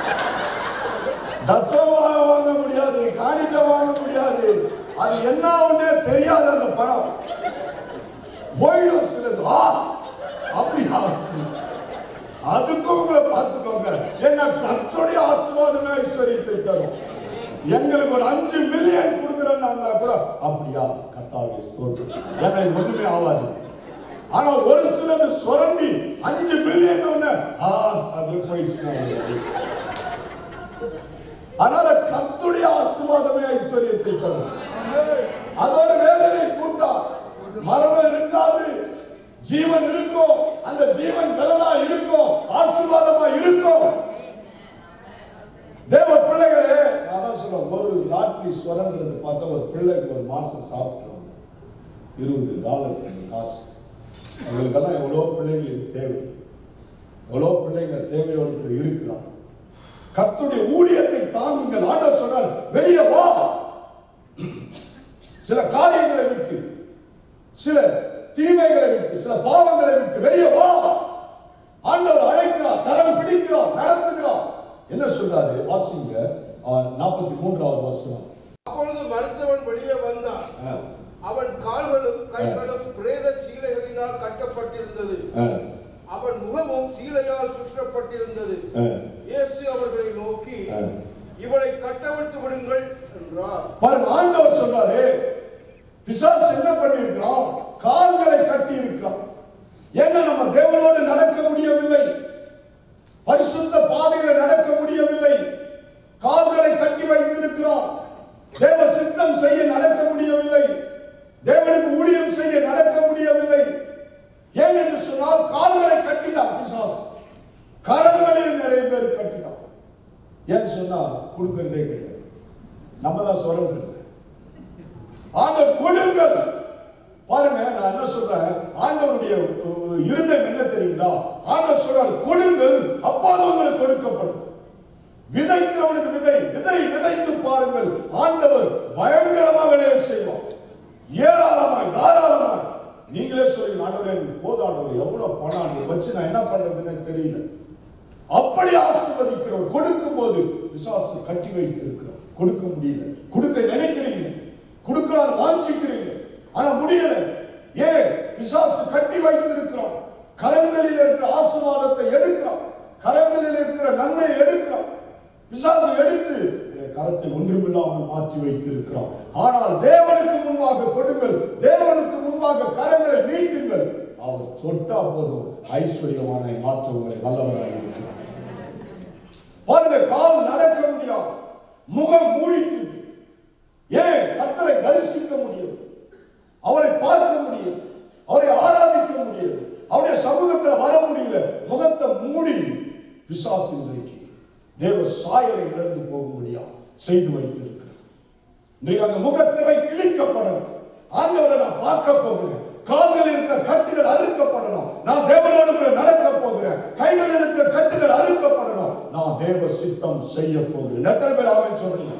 Speaker 3: தசமபாகம் வாங்க முடியாது, காணிக்க வாங்க முடியாது. அது என்ன ஒண்ணே தெரியாது. அந்த பணம் போயிடும். சிலது அப்படியா, அதுக்கும் உங்களை பார்த்துக்கோங்க. என்ன கர்த்தருடைய ஆசீர்வாதமே ஐஸ்வர்யத்தை தரும். எங்களுக்கு ஒரு 5 மில்லியன் கொடுக்குறேன்னா கூட அப்படியா, கர்த்தாவே ஸ்தோத்திரம், ஏன்னா இது ஒண்ணுமே ஆகாது. ஆனா ஒரு சிலது சுரண்டி 5 மில்லியன் அது போயிடுச்சு. அதனால கர்த்தருடைய ஆசீர்வாதமே ஐஸ்வர்யத்தை தரும், அதோட வேதனை கூட்டா. மரணம் இருக்காது, ஜீவன் இருக்கும். அந்த ஜீவன் பலனா இருக்கும், ஆசீர்வாதமா இருக்கும். தேவ பிள்ளைகளே, நான் தான் சொல்றேன், ஒரு லாட்டரி சுரண்டது பார்த்தா ஒரு பிள்ளைக்கு ஒரு மாசம் சாப்பிட்டுருவாங்க $20 காசு. உங்களுக்கெல்லாம் எவ்வளோ பிள்ளைங்களுக்கு தேவை, எவ்வளோ பிள்ளைங்க தேவையோடு இருக்கிறாங்க. கர்த்தருடைய ஊழியத்தை தாங்குங்கள். ஆண்டவர் சொன்னார், வெளியே வா. சில காரியங்களை விட்டு, சில தீமைகளை விட்டு, சில பாவங்களை விட்டு வெளியே வா. ஆண்டவர் அழைக்கிறார், கரம் பிடிக்கிறார், நடத்துகிறார். என்ன சொல்றாரு? வாசிங்க 43வது வசனம்.
Speaker 4: அப்பொழுது மருத்துவன் வெளியே வந்தான். அவன் கால்களும் கைகளும் பிரேத சீலைகளினால் கட்டப்பட்டிருந்தது. அவன் முகமும் சீலையால் சுற்றப்பட்டிருந்தது. இயேசு அவர்களை நோக்கி, இவனை கட்டவிட்டு விடுங்கள் என்றார்.
Speaker 3: பாருங்க, ஆண்டவர் சொல்றாரு, பிசாசு என்ன பண்ணிருக்கிறான்? கால்களை கட்டி இருக்கிறான். ஏன்னா நம்ம தேவனோடு நடக்க முடியவில்லை, பரிசுத்த பாதையில நடக்க முடியவில்லை. கால்களை கட்டி வைத்திருக்கிறான். தேவ சித்தம் செய்ய நடக்க முடியவில்லை, தேவனுக்கு ஊழியம் செய்ய நடக்க முடியவில்லை. ஏன் என்று சொன்னால் கால்களை கட்டினான் பிசாசு. கரங்களில் நிறைய பேர் கட்டினான். ஏன் சொன்னா கொடுக்கிறதே கிடையாது, நம்ம தான் சொல்றது. ஆண்டவர் கொடுங்கள். பாருங்க, நான் என்ன சொல்றேன், ஆண்டவருடைய இருதயம் என்ன தெரியுங்களா? ஆண்டவர் சொல்றார், கொடுங்கள், அப்போது உங்களுக்கு கொடுக்கப்படும். விதைக்கிறவனுக்கு விதை, விதை விதைத்து பாருங்கள். ஆண்டவர் பயங்கரமாக வேலையை செய்வார், ஏராளமாய் தாராளமாய். நீங்களே சொல்லுங்க, ஆண்டவரே போதும் ஆண்டவர், எவ்வளவு பணம் வச்சு நான் என்ன பண்றதுன்னு தெரியல. அப்படி ஆசீர்வதிக்கிறவர். கொடுக்கும் போது விசுவாசத்தை கட்டி வைத்திருக்கிறோம். கொடுக்க முடியல, கொடுக்க நினைக்கிறீங்க, கொடுக்கலாம் வாஞ்சிக்கிறீங்க, ஆனா முடியல. ஏன்? பிசாசு கட்டி வைத்திருக்கிறோம். கரங்களில் இருக்கிற ஆசீர்வாதத்தை எடுக்கிறோம், கரங்களில் இருக்கிற நன்மையை எடுக்கிறோம். பிசாசு எடுத்து கரத்தை ஒன்றுமில்லாமல் மாற்றி வைத்திருக்கிறோம். ஆனால் தேவனுக்கு முன்பாக கொடுங்கள், தேவனுக்கு முன்பாக கரங்களை நீட்டுங்கள். அவர் தொட்டா போதும் ஐஸ்வர்யமான மாற்ற உங்களை வல்லவராக இருக்கிறார். பாருங்க, கால் நடக்க முடியாது, முகம் மூடிட்டு. ஏன்? கர்த்தரை தரிசிக்க முடியும், அவரை பார்க்க முடியும், அவரை ஆராதிக்க முடியும், அவருடைய சமூகத்தில் வர முடியல. முகத்தை மூடி பிசாசு இன்றைக்கு தேவ சாயலை இழந்து போக முடியாது செய்து வைத்திருக்கிறார். இன்றைக்கு அந்த முகத்திரை கிழிக்கப்படணும். ஆண்டவரை நான் பார்க்க போகிறேன், கால்களில் இருக்கிற கட்டுகள் அறுக்கப்படணும். நான் தேவனோடு கூட நடக்க போகிறேன், கைகளில் இருக்கிற கட்டுகள் அறுக்கப்படணும். நான் தேவ சித்தம் செய்ய போகிறேன். எத்தனை பேர் ஆமென் சொல்றீங்க?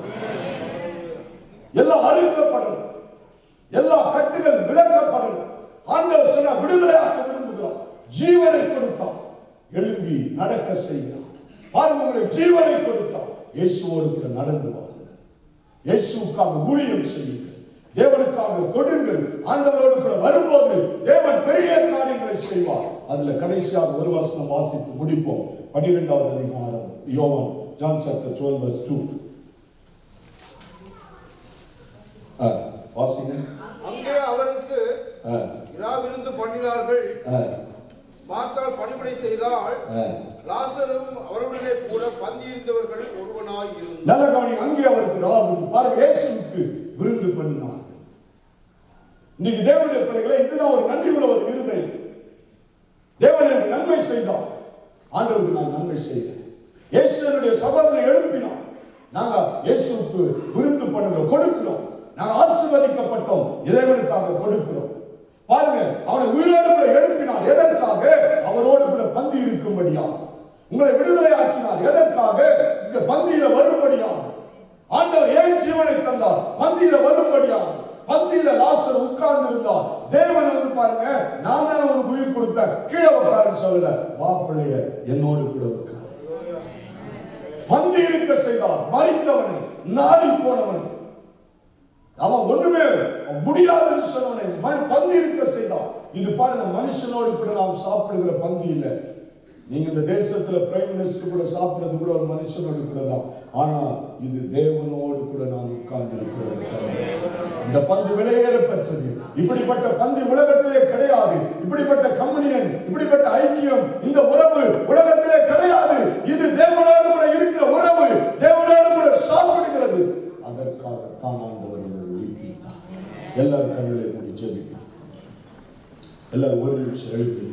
Speaker 3: எல்லாம் அறுக்கப்படணும், எல்லா கட்டுகள் விலக்கப்படணும். ஆண்டவர் சொன்ன விடுதலையாக்க விரும்புகிறார். ஜீவனை கொடுத்தார், எழும்பி நடக்க செய்கிறார். பாருங்க, உங்களுக்கு ஜீவனை கொடுத்தார். இயேசுவோடு கூட நடந்து வாருங்கள், இயேசுவுக்காக ஊழியம் செய்யுங்கள், தேவனுக்காக கொடுங்கள். ஆண்டவரோடு கூட வரும்போது தேவன் பெரிய காரியங்களை செய்வார். அதுல கடைசியாக ஒரு வசனம் வாசித்து முடிப்போம். 12வது அதிகாரம் யோவான், John chapter 12 verse 2. வாசிங்க.
Speaker 4: அங்கே அவருக்கு விருந்து பண்ணினார்கள். மார்த்தாள் பணிவிடை செய்தால் லாசரும் அவருடனே கூட பந்தி இருந்தவர்கள் ஒருவனாய் இருந்தார்.
Speaker 3: நல்ல கவனி, அங்கே அவருக்கு பாருங்க, இயேசுவுக்கு விருந்து பண்ணினார்கள். இன்னைக்கு தேவனுடைய பிள்ளைகளை, இதுதான் ஒரு நன்றி உள்ள ஒரு இருதயம். தேவன் எனக்கு நன்மை செய்தார், ஆண்டவருக்கு நான் நன்மை செய்தேன். இயேசுடைய சகோதரனை எழுப்பினார். நாங்க இயேசுவுக்கு விருந்து பண்ணுகிறோம், கொடுக்கிறோம். நாங்கள் ஆசீர்வதிக்கப்பட்டோம், இறைவனுக்காக கொடுக்கிறோம். பாருங்க, அவனை உயிரோடு கூட எழுப்பினார். எதற்காக? அவரோடு கூட பந்தி இருக்கும்படியா. உங்களை விடுதலை ஆக்கினார். எதற்காக? இந்த பந்தியில வரும்படியா. ஆண்டவர் ஏன் ஜீவனை தந்தார்? பந்தியில வரும்படியா. பந்தியில லாசர் உட்கார்ந்து இருந்தார். தேவன் வந்து பாருங்க, நான் தான் உனக்கு உயிர் கொடுத்தேன், கீழே உட்காருன்னு சொல்லல, வா பிள்ளைய என்னோடு கூட உட்கார். பந்தி இருக்க செய்தார். மரித்தவனை, நாரி போனவனை, அவன் ஒண்ணுமே முடியாதுன்னு சொன்னவனை பந்தி இருக்க செய்தான். இது பாருங்க, மனுஷனோடு கூட நாம் சாப்பிடுகிற பந்தி இல்ல. நீங்க இந்த தேசத்துல பிரைம் மினிஸ்டர் கூட சாப்பிடுறது கூட ஒரு மனுஷனோடு கூட தான். ஆனா இது தேவனோடு கூட நாம் உட்கார்ந்து இருக்கிறது. இந்த பந்து விலையேற பெற்றது. இப்படிப்பட்ட பந்து உலகத்திலே கிடையாது. இப்படிப்பட்ட கம்யூனியன், இப்படிப்பட்ட ஐக்கியம், இந்த உறவு உலகத்திலே கிடையாது. இது தேவனோடு கூட இருக்கிற உறவு, தேவனோடு கூட சாப்பிடுகிறது. அதற்காகத்தான் ஆண்டவர் உயிர்ப்பித்தார். எல்லாரும் கண்களை மூடி ஜெபிப்போம். எல்லாரும் ஒரு நிமிஷம் எழுப்பி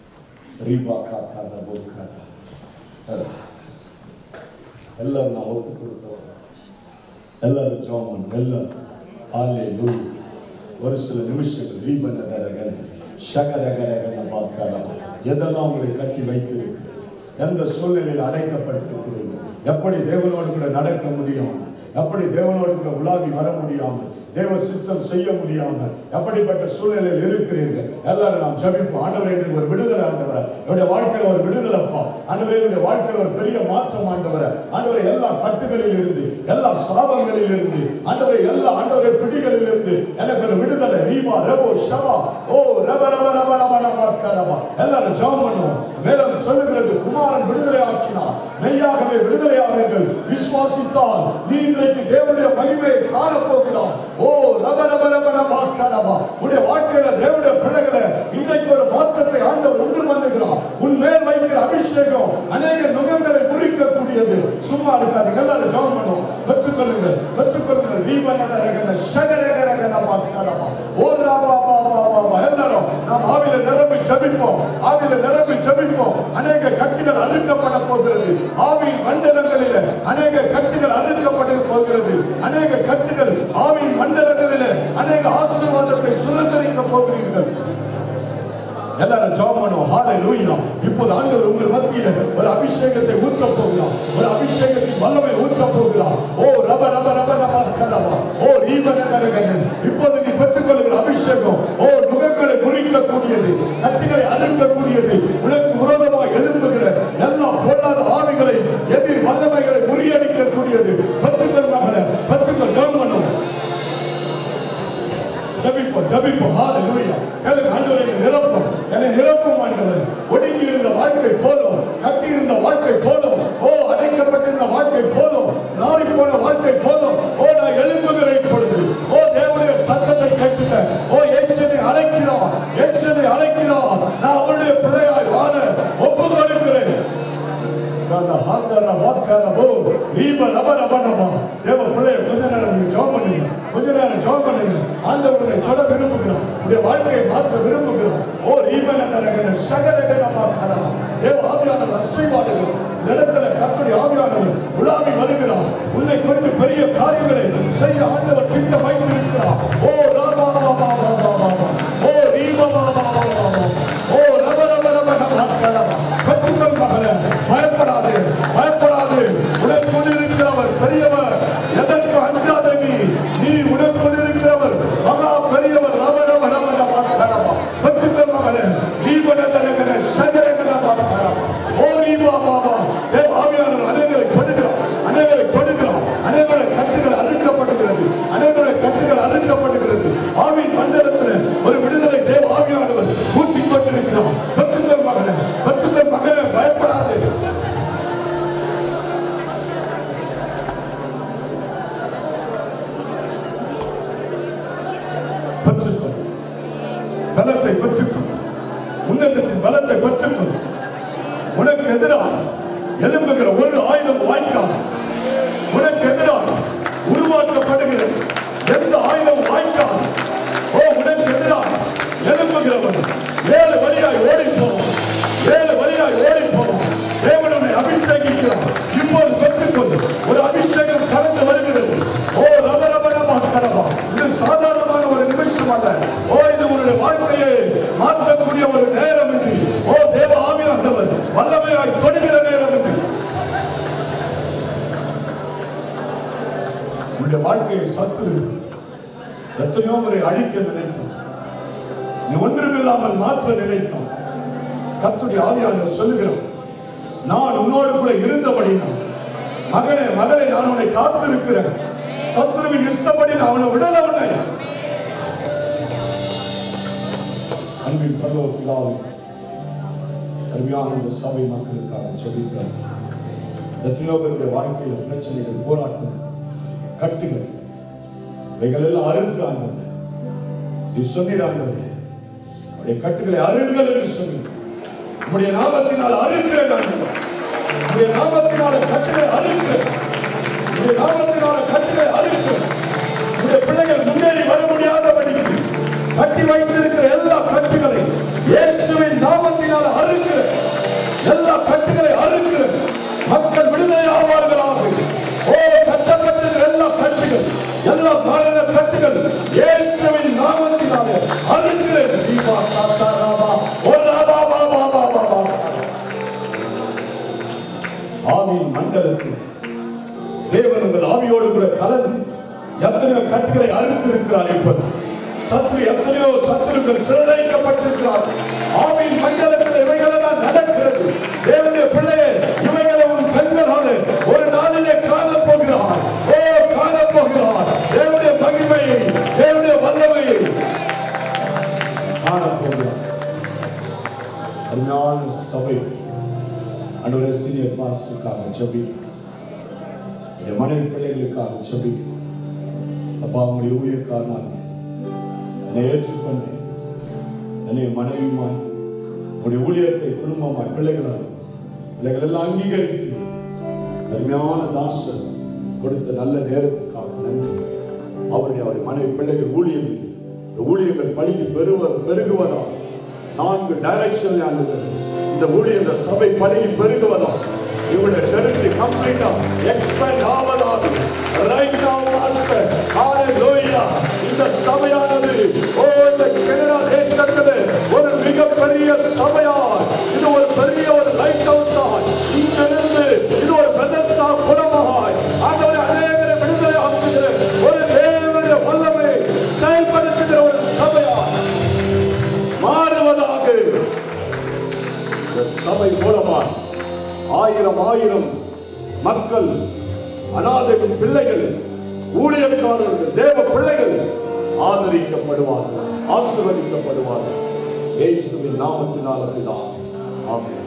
Speaker 3: எல்லாரும் நான் ஒப்பு கொடுத்தோம். எல்லாரும் ஜாமன், எல்லாரும் ஹல்லேலூயா. ஒரு சில நிமிஷங்கள் ரீபனகரகன ஷகரகரகன பாக்கற எதெல்லாம் உங்களை கட்டி வைத்திருக்கிறது, எந்த சூழ்நிலையில் அடைக்கப்பட்டிருக்கிறீர்கள்? எப்படி தேவனோடு கூட நடக்க முடியாமல், எப்படி தேவனோடு கூட உலாவி வர முடியாமல், தேவ சித்தம் செய்ய முடியாமல் எப்படிப்பட்ட சூழ்நிலையில் இருக்கிறீர்கள்? எல்லாரும் நாம் ஜெபிப்போம். ஆண்டவரே, எனக்கு ஒரு விடுதலை ஆண்டவரே, என்னுடைய வாழ்க்கையில் ஒரு விடுதலைப்பா ஆண்டவரே, என்னுடைய வாழ்க்கையில் ஒரு பெரிய மாற்றம் ஆண்டவரே, ஆண்டவரே எல்லா கட்டுகளில் இருந்து, எல்லா சாபங்களில் இருந்து, ஆண்டவரே எல்லா ஆண்டவரே பிடிகளில் இருந்து எனக்கு ஒரு விடுதலை. ரீமா ரபோ ஷவா ஓ ரப ரப ரப ரப ரப. எல்லாரும் ஜெபம் பண்ணுவோம். மேலும் சொல்லுகிறது, குமாரன் விடுதலை ஆக்கினார், மெய்யாகவே விடுதலையாவீர்கள். விசுவாசித்தால் நீ இன்றைக்கு தேவனுடைய மகிமையை காணப்போகிறார். ஓ ரப ரப ரப ரப ரப. உன்னுடைய வாழ்க்கையில தேவனுடைய பிள்ளைகளை இன்றைக்கு ஒரு மாற்றத்தை ஆண்டவர் உண்டு பண்ணுகிறார். உன் மேல் வைக்கிற அபிஷேகம் அநேக நுகங்களை முறிக்கக்கூடியது. சும்மா இருக்காது. எல்லாரும் ஜெபம் பண்ணுவோம். பெற்றுக்கொள்ளுங்கள், பெற்றுக்கொள்ளுங்கள். ரீபனரகன ஷகரகரகன பாக்கரபா ஓ ரபா பா பா பா. எல்லாரும் நாம் ஆவியில நிரம்பி ஜெபிப்போம், ஆவியில நிரம்பி ஜெபிப்போம். அநேக கட்டுகள் அறுக்கப்பட போகிறது. ஆவியின் மண்டலங்களில் அநேக கட்டுகள் அறுக்கப்பட போகிறது. அநேக கட்டுகள் ஆவியின் மண்டலங்களில் அநேக ஆசீர்வாதத்தை சுதந்திரிக்க போகிறீர்கள். எல்லாரும் ஜெபம் பண்ணுவோம். ஹல்லேலூயா. இப்போது ஆண்டவர் உங்கள் மத்தியில் ஒரு அபிஷேகத்தை ஊற்ற போகிறார். ஒரு அபிஷேகத்தின் வல்லமை ஊற்ற போகிறார். ஓ ரப ரப ரப ரப கரபா ஓ ரீபனரகன. இப்போது நீ பெற்றுக்கொள்கிற அபிஷேகம் ஓ நுகங்களை முறிக்கக்கூடியது, கட்டுகளை அறுக்கக்கூடியது, உனக்கு விரோதமாக எழும்புகிற எல்லா பொல்லாத ஆவிகளை, எதிர் வல்லமைகளை முறியடிக்கக்கூடியது. பெற்றுக்கொள் மகளே, பெற்றுக்கொள். ஜெபம் பண்ணுவோம். ஜெபிப்போம், ஜெபிப்போம். ஹல்லேலூயா. கேளுங்க. ஆண்டவரே, என்னை நிரப்பும், என்னை நிரப்பும் ஆண்டவரே. ஒடுங்கி இருந்த வாழ்க்கை போதும், கட்டி இருந்த வாழ்க்கை போதும், ஓ அடைக்கப்பட்டிருந்த வாழ்க்கை போதும், நாரி போன வாழ்க்கை போதும். ஓ நான் எழும்புகிறேன் இப்பொழுது. ஓ தேவனுடைய சத்தத்தை கேட்டுட்டேன். ஓ இயேசுவை அழைக்கிறார், இயேசுவை அழைக்கிறார். நான் அவருடைய பிள்ளையாய் வாழ ஒப்பு கொடுக்கிறேன். தேவ பிள்ளைய கொஞ்ச நேரம் நீங்க ஜெபம் பண்ணுங்க, கொஞ்ச நேரம் ஜெபம் பண்ணுங்க. ஆண்டவரை தொட விரும்புகிறார், உடைய வாழ்க்கையை மாற்ற விரும்புகிறார். ஓ ரீபனரகன ஷகரகன பாக்கரபா. தேவ ஆவியானவர் அசைவாடுகிறார். இந்த இடத்துல கர்த்தருடைய ஆவியானவர் உலாவி வருகிறார். உன்னை கொண்டு பெரிய காரியங்களை செய்ய ஆண்டவர் திட்டம் வைத்திருக்கிறார். ஓ ராபா பாபா பாபா ஓ ரீபா பாபா பாபா ஓ ரப ரப ரப பாக்கரபா. பெற்றுக்கொள் மகளே, பயப்படாதே, பயப்படாதே. உனக்குள் இருக்கிறவர் பெரியவர், எதற்கு அஞ்சாத நீ. நீ உனக்குள் இருக்கிறவர் மகா பெரியவர். ரப ரப ரப பாக்கரபா. பெற்றுக்கொள் மகளே. ரீபனரகன ஷகரகன பாக்கரபா ஓ ரீபா பாபா. தேவ ஆவியானவர் அநேகரை கொடுக்கிறார், அநேகரை கொடுக்கிறார். அநேகரை கட்டுகள் அறுக்கப்படுகிறது, அநேகரை கட்டுகள் அறுக்கப்படுகிறது. ஆவியின் மண்டலத்தில் ஒரு விடுதலை தேவ ஆவியானவர் ஊற்றிக் கொண்டிருக்கிறார். பெற்றுக்கொள் மகளே, பெற்றுக்கொள் மகளே, பயப்படாதே. பெற்றுக்கொள், பலத்தை பெற்றுக்கொள், உன்னதத்தின் பலத்தை பெற்றுக்கொள். உனக்கு எதிராக எழும்புகிற ஒரு ஆயுதம் வாய்க்காது. உனக்கு எதிராக உருவாக்கப்படுகிற எந்த ஆயுதம் வாய்க்காது. ஓ உனக்கு எதிராக எழும்புகிறவன் ஏழு வழியாய் ஓடி போவோம், ஏழு வழியாய் ஓடி போவோம். தேவனை அபிஷேகிக்கிறார். இப்போது பெற்றுக்கொண்டு ஒரு அபிஷேகம் கலந்து வருகிறது. ஓ ரப ரப ரப கரபா. இது சாதாரணமான ஒரு நிமிஷம் அல்ல. ஓ இது உன்னுடைய வாழ்க்கையை மாற்றக்கூடிய ஒரு நேரம் இது. ஓ தேவ ஆவியானவர் வல்லமையாய் தொடுகிற நேரம் இது. உன்னுடைய வாழ்க்கையை சத்துரு எத்தனையோ முறை அழிக்க நினைத்தோம், நீ ஒன்றுமில்லாமல் மாற்ற நினைத்தோம். கர்த்தருடைய ஆவியானவர் சொல்லுகிறார், நான் உன்னோடு கூட இருந்தபடினால் மகனே மகனே நான் உன்னை காத்திருக்கிறேன். சத்துருவின் இஷ்டப்படி நான் அவனை விடல உன்னை. அன்பின் பரலோக பிதாவே, அருமையான இந்த சபை மக்களுக்காக ஜெபிக்கிறேன். எத்தனையோ பேருடைய வாழ்க்கையில் பிரச்சனைகள், போராட்டம், கட்டுகள், இவைகள் எல்லாம் அறுத்து ஆண்டவரே நீ சொன்னீர் ஆண்டவரே, உடைய கட்டுகளை அருள்கள் என்று சொன்னீர். உடைய நாமத்தினால் அறுக்கிறேன் ஆண்டவரே, உடைய நாமத்தினால கட்டுகளை அறுக்கிறேன், உடைய நாமத்தினால கட்டுகளை அறுக்கிறேன். உடைய பிள்ளைகள் முன்னேறி வர முடியாதபடிக்கு கட்டி வைத்திருக்கிற எல்லா கட்டுகளை இயேசுவின் நாமத்தினால் அறுக்கிறேன். எல்லா கட்டுகளை அறுக்கிறேன். மக்கள் விடுதலை ஆவார்களாக. ஓ கட்டப்பட்டிருக்கிற எல்லா கட்டுகள், எல்லா மரண கட்டுகள் இயேசுவின் நாமத்தினாலே அறுக்கிறேன். எத்தனையோ கட்டுகளை அறுத்திருக்கிறார். இப்போது எத்தனையோ சத்துருக்கள் சிதறடிக்கப்பட்டிருக்கிறார். ஆவின் மண்டலத்தில் இவைகளெல்லாம் நடக்கிறது. தேவனுடைய பிள்ளையே, இவைகளை உன் கண்களாலே ஒரு நாளிலே காணப் போகிறார். காணப் போகிறார். தேவனுடைய மகிமையை, தேவனுடைய வல்லமையை காணப் போகிறார். அருமையான சபை, அன்றைய சீனியர் பாஸ்டருக்காக ஜெபி, என் மனைவி பிள்ளைகளுக்காக ஜெபி. அப்பா, அவங்களுடைய ஊழியக்காரனாக என்னை ஏற்றுக்கொண்டு என்னை மனைவியுமாய் உடைய ஊழியத்தை குடும்பமாய் பிள்ளைகள் எல்லாம் அங்கீகரித்து அருமையான தாசர் கொடுத்த நல்ல நேரத்துக்காக நன்றி. அவருடைய மனைவி பிள்ளைகள் ஊழியங்கள் பணிக்கு பெருகுவதா 4 டைரக்ஷன் இந்த ஊழிய சபை பணிக்கு பெருகுவதா இவருடைய டெரிட்டரி கம்ப்ளீட்டா எக்ஸ்பேண்ட் ஆவதாக ரைட் நவ மாஸ்டர் ஹalleluya. இந்த சபையானது இந்த கனடா தேசத்திலே ஒரு மிகப்பெரிய சபையாய், இது ஒரு பெரிய ஒரு லைட் ஹவுஸாய், இங்கிருந்து இது ஒரு பெதஸ்தா குளமாய் ஆண்டவரே அநேகரை விடுதலை ஆக்குகிற ஒரு தேவனுடைய வல்லமையை செயல்படுத்துகிற ஒரு சபையாய் மாறுவதாக. இந்த சபை மூலமாய் ஆயிரம் மக்கள், அநாதைகள், பிள்ளைகள், ஊழியக்காரர்கள், தேவ பிள்ளைகள் ஆதரிக்கப்படுவார்கள், ஆசீர்வதிக்கப்படுவார்கள். இயேசுவின் நாமத்தினால் பிதாவே, ஆமென்.